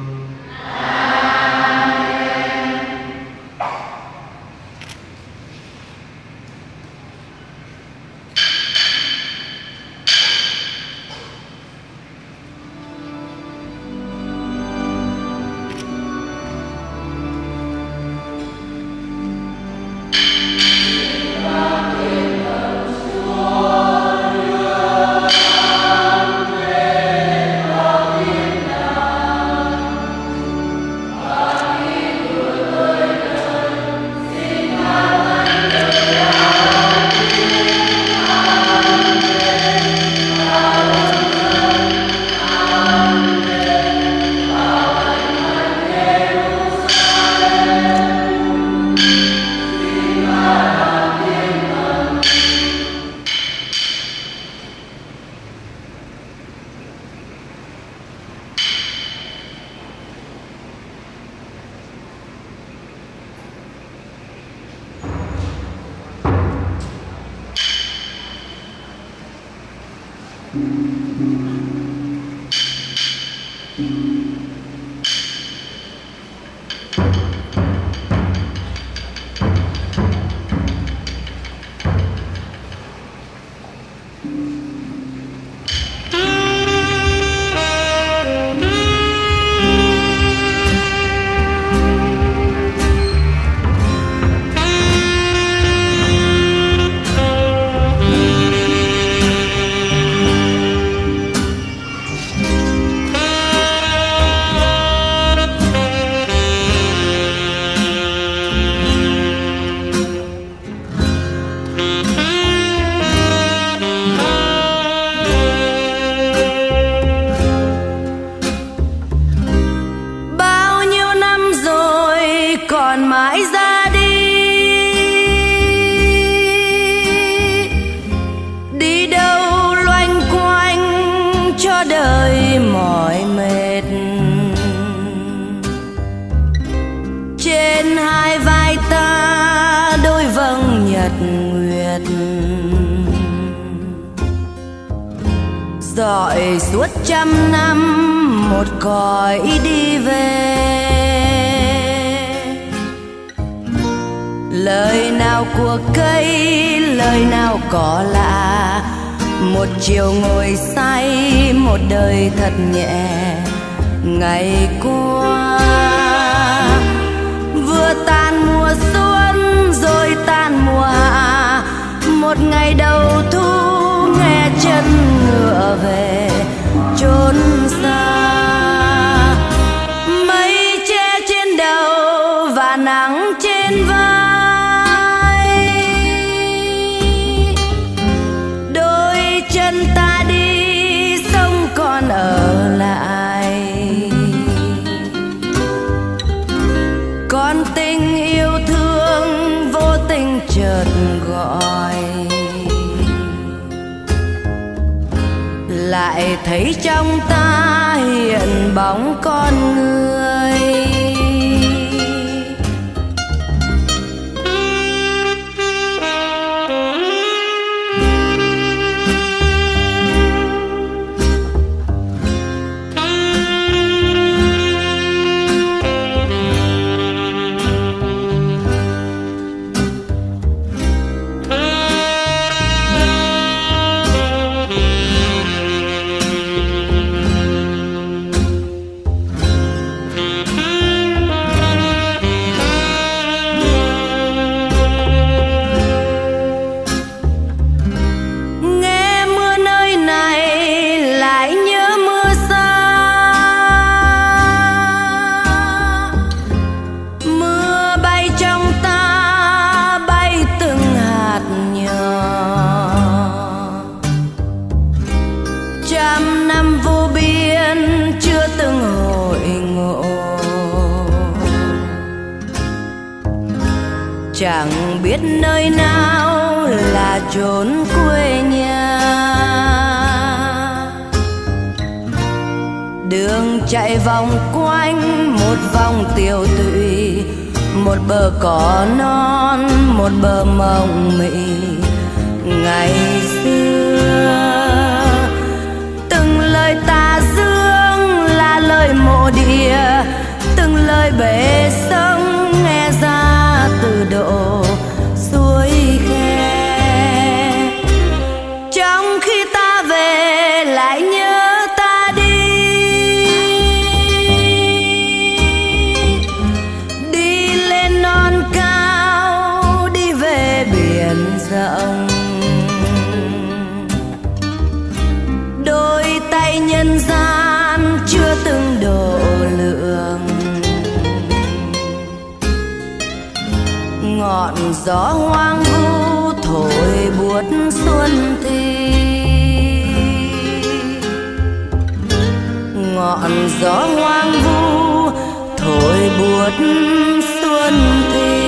Dọi suốt trăm năm một cõi đi về, lời nào của cây, lời nào có lạ, một chiều ngồi say, một đời thật nhẹ. Ngày qua vừa tan mùa xuân rồi tan mùa hạ, một ngày đầu thu nghe chân ngựa về chốn xa. Mây che trên đầu và nắng trên vai, đôi chân ta đi sông còn ở lại. Con tình yêu thương vô tình chợt gọi, lại thấy trong ta hiện bóng con người. chẳng biết nơi nào là chốn quê nhà. Đường chạy vòng quanh một vòng tiêu tụy, một bờ cỏ non, một bờ mộng mị. Ngày xưa từng lời tà dương là lời mộ địa, từng lời bể sông nghe ra từ độ suối khe. Trong khi ta về lại nhớ ta đi, đi lên non cao, đi về biển rộng. Đôi tay nhân gian chưa từng độ lượng, ngọn gió hoang vu thổi buốt xuân thi. Ngọn gió hoang vu thổi buốt xuân thi.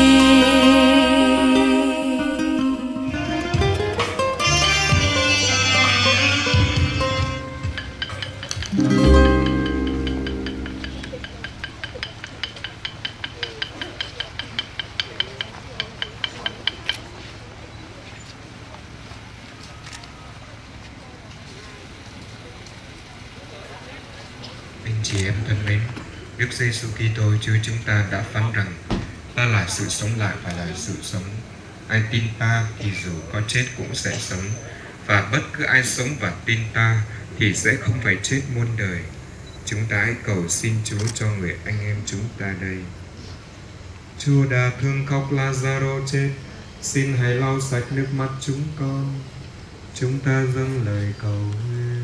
Chị em thân mến, Đức Giêsu Kitô Chúa chúng ta đã phán rằng ta là sự sống lại và là sự sống. Ai tin ta thì dù có chết cũng sẽ sống, và bất cứ ai sống và tin ta thì sẽ không phải chết muôn đời. Chúng ta hãy cầu xin Chúa cho người anh em chúng ta đây. Chúa đã thương khóc Lazaro chết, xin hãy lau sạch nước mắt chúng con. Chúng ta dâng lời cầu nguyện.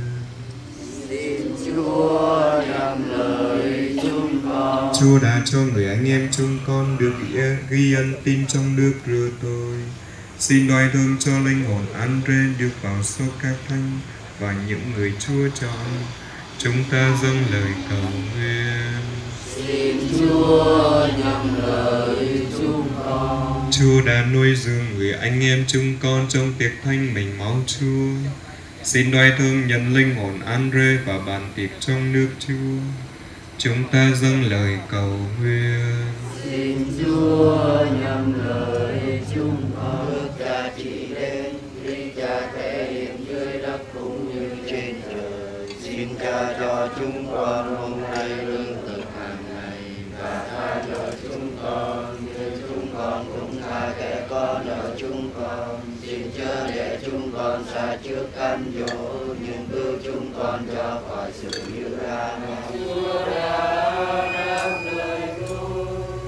Chúa đáp lời chúng con. Chúa đã cho người anh em chúng con được ghi ân tin trong nước rửa tội. Xin đoái thương cho linh hồn Andre được vào số các thánh và những người Chúa chọn. Chúng ta dâng lời cầu nguyện. Xin Chúa nhận lời chúng con. Chúa đã nuôi dưỡng người anh em chúng con trong tiệc thanh mình máu Chúa. Xin đoái thương nhận linh hồn Andre và bàn tiệc trong nước Chúa. Chúng ta dâng lời cầu nguyện. Xin Chúa nhận lời chúng con. Cha chỉ đến, vì Cha thể hiện dưới đất cũng như trên trời. Xin Cha cho chúng con hôm nay lương thực hàng ngày, và tha cho chúng con như chúng con cũng tha kẻ có nợ chúng con. Xin chớ để chúng con xa trước cám dỗ, nhưng cứu chúng con cho khỏi sự dữ ác. Chúa đã đáp lời tôi,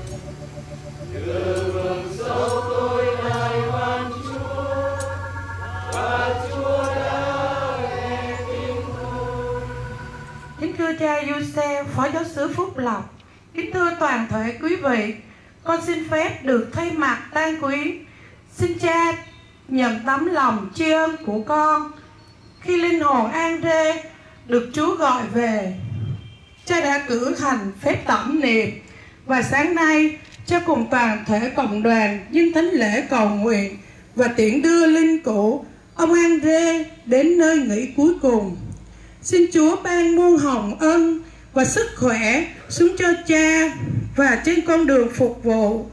từ vùng sâu tôi lại van Chúa, và Chúa đã nghe tiếng tôi. Kính thưa cha Giuse, Phó Giáo sứ Phúc Lộc, kính thưa toàn thể quý vị, con xin phép được thay mặt tang quyến xin cha nhận tấm lòng tri ân của con khi linh hồn Andre được Chúa gọi về. Cha đã cử hành phép tẩm niệm, và sáng nay cha cùng toàn thể cộng đoàn dâng thánh lễ cầu nguyện và tiễn đưa linh cữu ông Andre đến nơi nghỉ cuối cùng. Xin Chúa ban muôn hồng ân và sức khỏe xuống cho cha và trên con đường phục vụ.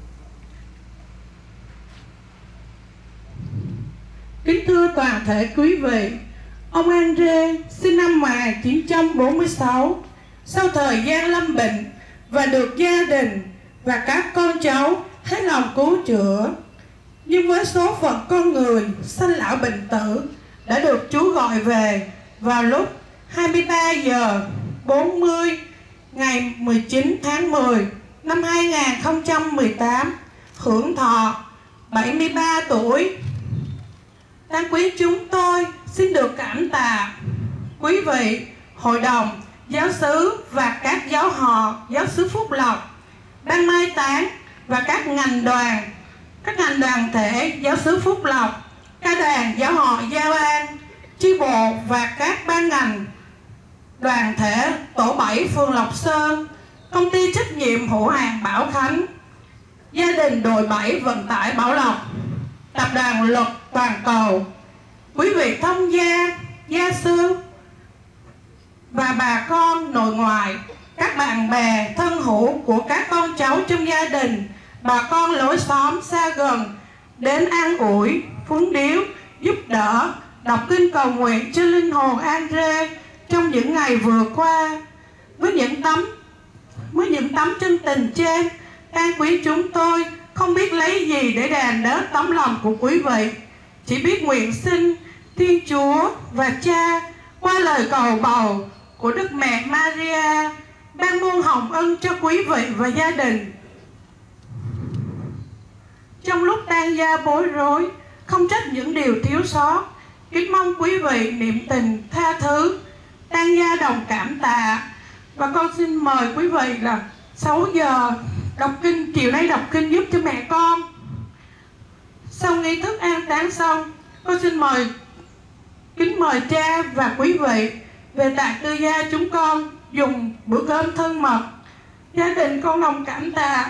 Kính thưa toàn thể quý vị, ông Andre sinh năm một nghìn chín trăm bốn mươi sáu, sau thời gian lâm bệnh và được gia đình và các con cháu hết lòng cứu chữa. Nhưng với số phận con người sanh lão bệnh tử đã được Chúa gọi về vào lúc hai mươi ba giờ bốn mươi ngày mười chín tháng mười năm hai nghìn không trăm mười tám, hưởng thọ bảy mươi ba tuổi. Tang quý chúng tôi xin được cảm tạ quý vị, hội đồng, giáo xứ và các giáo họ giáo xứ Phúc Lộc, ban mai táng và các ngành đoàn, các ngành đoàn thể giáo xứ Phúc Lộc, ca đoàn giáo họ Gia An, chi bộ và các ban ngành đoàn thể tổ bảy phường Lộc Sơn, công ty trách nhiệm hữu hạn Bảo Khánh, gia đình đội bảy vận tải Bảo Lộc, tập đoàn Luật Toàn Cầu, quý vị thông gia, gia sư và bà con nội ngoại, các bạn bè thân hữu của các con cháu trong gia đình, bà con lối xóm xa gần đến an ủi, phúng điếu, giúp đỡ, đọc kinh cầu nguyện cho linh hồn Andre trong những ngày vừa qua. Với những tấm với những tấm chân tình trên, an quý chúng tôi không biết lấy gì để đền đáp tấm lòng của quý vị, chỉ biết nguyện xin Thiên Chúa và Cha qua lời cầu bầu của Đức Mẹ Maria ban muôn hồng ân cho quý vị và gia đình. Trong lúc tang gia bối rối, không trách những điều thiếu sót, kính mong quý vị niệm tình tha thứ, tang gia đồng cảm tạ. Và con xin mời quý vị là sáu giờ đọc kinh, chiều nay đọc kinh giúp cho mẹ con. Sau nghi thức an táng xong, con xin mời kính mời cha và quý vị về tại tư gia chúng con dùng bữa cơm thân mật. Gia đình con đồng cảm tạ.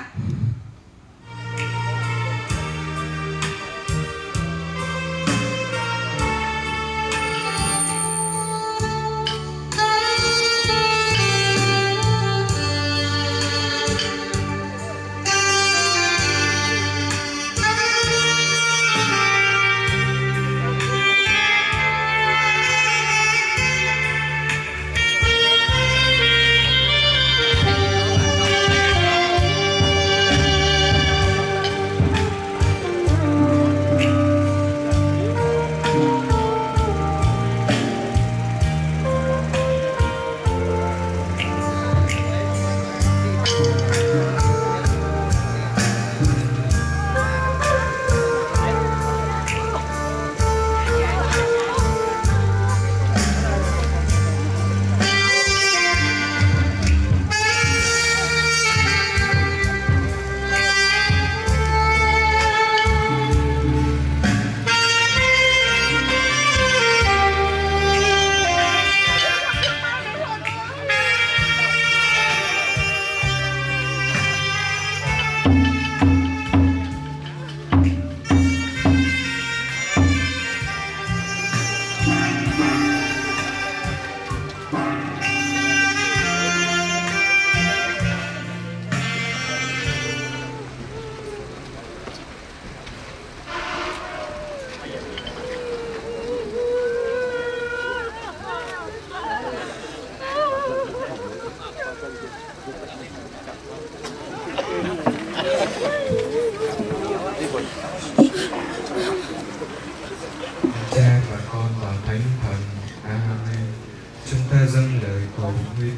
Cha và Con và Thánh Thần. Amen. Chúng ta dâng lời cầu nguyện.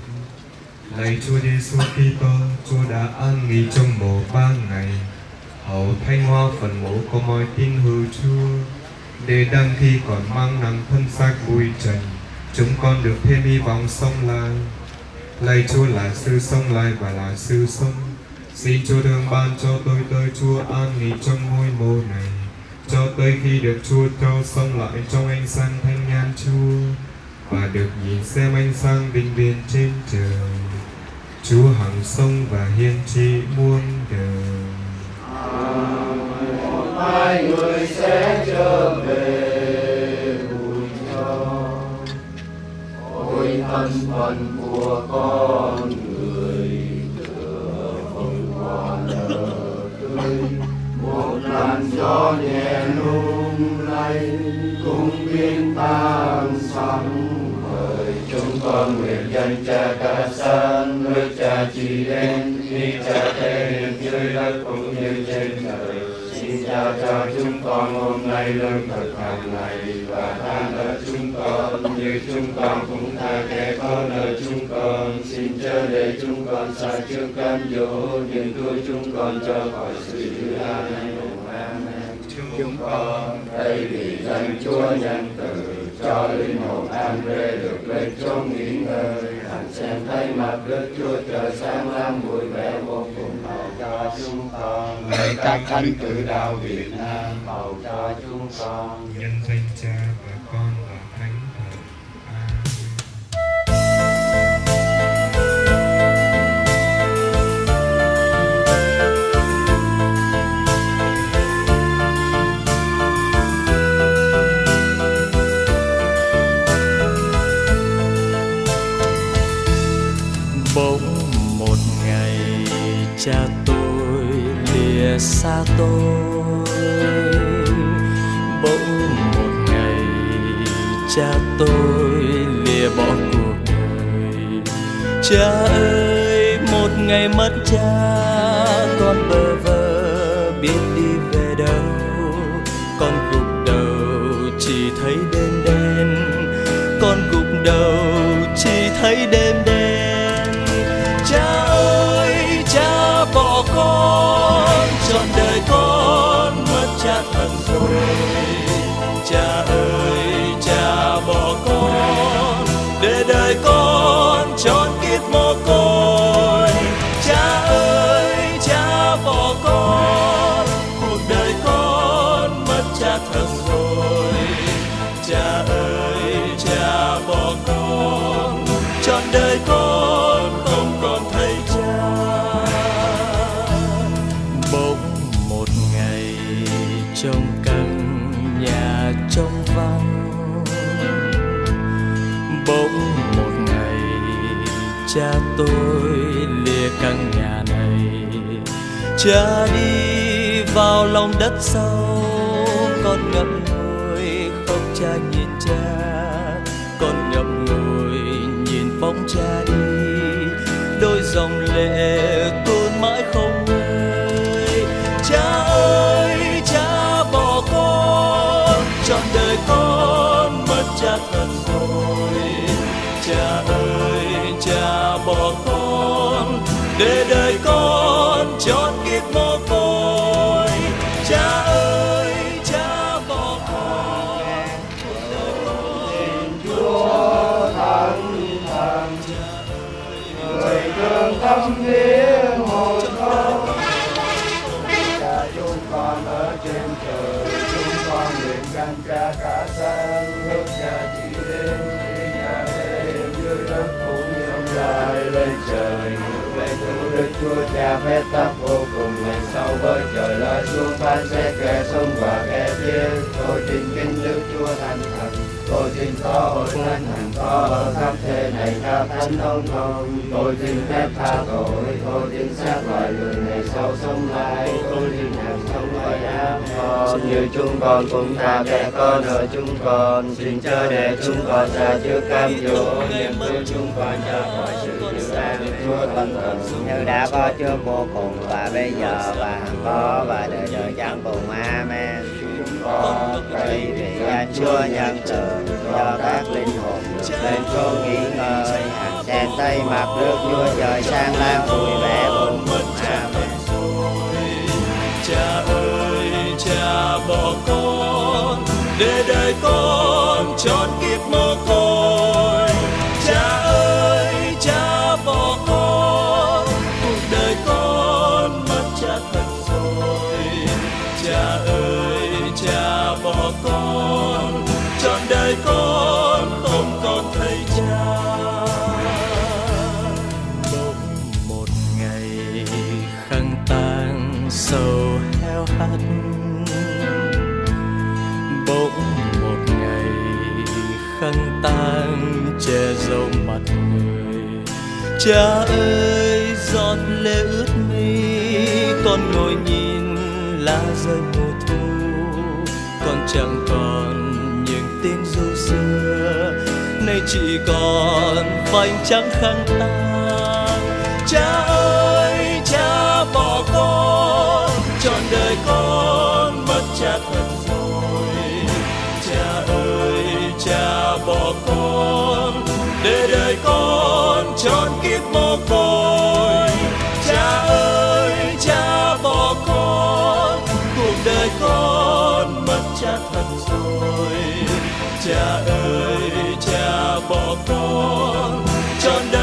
Lạy Chúa Giêsu Kitô, Chúa đã an nghỉ trong mộ ba ngày, hầu thanh hoa phần mộ của mọi tín hữu Chúa, để đăng khi còn mang nặng thân xác bụi trần, chúng con được thêm hy vọng sống lại. Lạy Chúa là sự sống lại và là sự sống, xin Chúa thương ban cho tôi tới Chúa an nghỉ trong ngôi mộ này, cho tới khi được Chúa cho sống lại trong ánh sáng thanh nhàn Chúa, và được nhìn xem ánh sáng vinh viên trên trời. Chúa hằng sống và hiên trị muôn đời. Một mai người sẽ trở về vui cho, ôi thân phận của con người tựa phong hoa nở tươi, một làn gió nhẹ lung lay cũng biến tan sóng vời. Chúng con nguyện danh Cha cả san, nước Cha chỉ đến, khi Cha thể hiện dưới đất cũng như trên trời. Xin Cha cho chúng con hôm nay lương thực hàng ngày, và tha nợ chúng con như chúng con cũng tha kẻ có nợ chúng con. Xin chớ để chúng con sai trước cám dỗ, nhưng cứu chúng con cho khỏi sự dữ Amen. Chúng con đây vì danh Chúa nhân từ, cho linh hồn Andre được lên chốn nghỉ ngơi, hằng xem thấy mặt Đức Chúa Trời sáng láng vui vẻ vô cùng, hầu cho chúng con. Lạy các thánh tử đạo Việt Nam, hầu cho chúng con. Nhân danh Cha và Con và Thánh Thần. Amen. xa tôi. Bỗng một ngày cha tôi lìa bỏ cuộc đời. Cha ơi, một ngày mất cha, con bơ vơ biết đi về đâu. Con gục đầu chỉ thấy đêm đen, con gục đầu chỉ thấy đêm đen. Cha ơi, cha bỏ con, trọn đời con mất cha thật rồi. Cha ơi, cha bỏ con, để đời con trọn kiếp mồ côi. Cha ơi, cha bỏ con, cuộc đời con mất cha thật rồi. Cha ơi, cha bỏ con, trọn đời con không còn thấy cha. Bỗng một ngày trong căn nhà trong vắng, bỗng một ngày cha tôi lìa căn nhà này. Cha đi vào lòng đất sâu, con ngậm ngùi khóc cha nhìn cha. Con ngậm ngùi nhìn bóng cha đi, đôi dòng lệ tuôn mãi không ngơi. Cha ơi, cha bỏ con, trọn đời con mất cha thật rồi. Cha ơi, cha bỏ con, để đời con trọn kiếp mồ côi. Cha ơi, cha bỏ con, cuộc đời con Chúa thánh thần, người thương tâm liếng hồn con. Cha chúng con ở trên trời, chúng con nguyện căn cha cả sáng. Nước cha chỉ đến khi nhà đêm dưới đất cũng như dài lên trời. Về thượng Đức Chúa Cha phép tắc vô cùng, ngày sau với trời lại xuống phán xét kẻ sống và kẻ chết. Tôi tin kính Đức Chúa Thánh Thần, tôi tin có hội thánh hằng có ở khắp thế này khắp thánh ông thông. Tôi tin phép tha tội, tôi tin xác loài người ngày sau sống lại. Tôi tin hằng sống với ám con, như chúng con cũng tha kẻ con ở chúng con. Xin chớ để chúng con ra trước cam dỗ, nhưng cứu chúng con ra khỏi sự dữ an Chúa Thánh Thần. Như đã có trước vô cùng và bây giờ và hằng có và đời đời chẳng cùng. Amen. Con Vì vì danh Chúa nhân từ, cho các linh hồn được lên chốn nghỉ ngơi. Hàng sen tây mặt nước Chúa trời sang lan vui vẻ bốn mừng. Amen. Cha ơi, cha bỏ con, để đời con trọn kiếp mồ côi. Cha ơi, cha bỏ con, cuộc đời con mất cha thật rồi. Cha ơi, cha bỏ con, trọn đời con không còn thấy cha. Bỗng một ngày khăn tang sầu heo hắt, bỗng một ngày khăn tang che dấu mặt người. Cha ơi, giọt lệ ướt mi, con ngồi nhìn lá rơi mùa thu. Con chẳng còn những tiếng ru xưa, nay chỉ còn vành trắng khăn tang. Cha ơi, cha bỏ con, trọn đời con mất cha thật rồi. Cha ơi, cha bỏ con, để đời con trọn kiếp mồ côi. Cha ơi, cha bỏ con, cuộc đời con mất cha thật rồi. Cha ơi, cha bỏ con, trọn đời